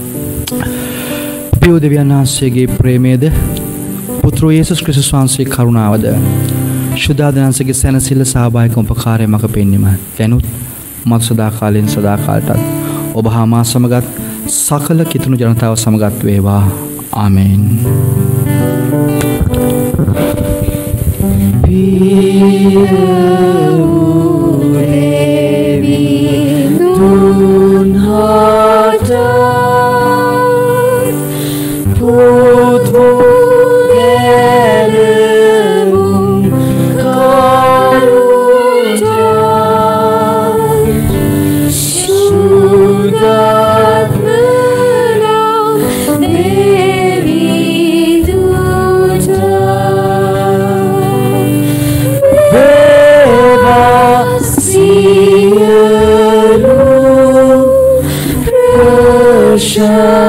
[SPEAKER 1] පියෝ දෙවියන් වහන්සේගේ ප්‍රේමයේද පුත්‍ර යේසුස් ක්‍රිස්තුස් වහන්සේගේ කරුණාවද ශුද්ධාදනන්සේගේ සැනසෙල්ල සහභාගී උපකාරය මඟ පෙන්වීම දැනුත් මත් සදාකාලෙන් සදාකාලටත් ඔබ හා මා සමගත් සකල කිතුණු ජනතාව සමගත් වේවා. ආමේන්.
[SPEAKER 5] Shine.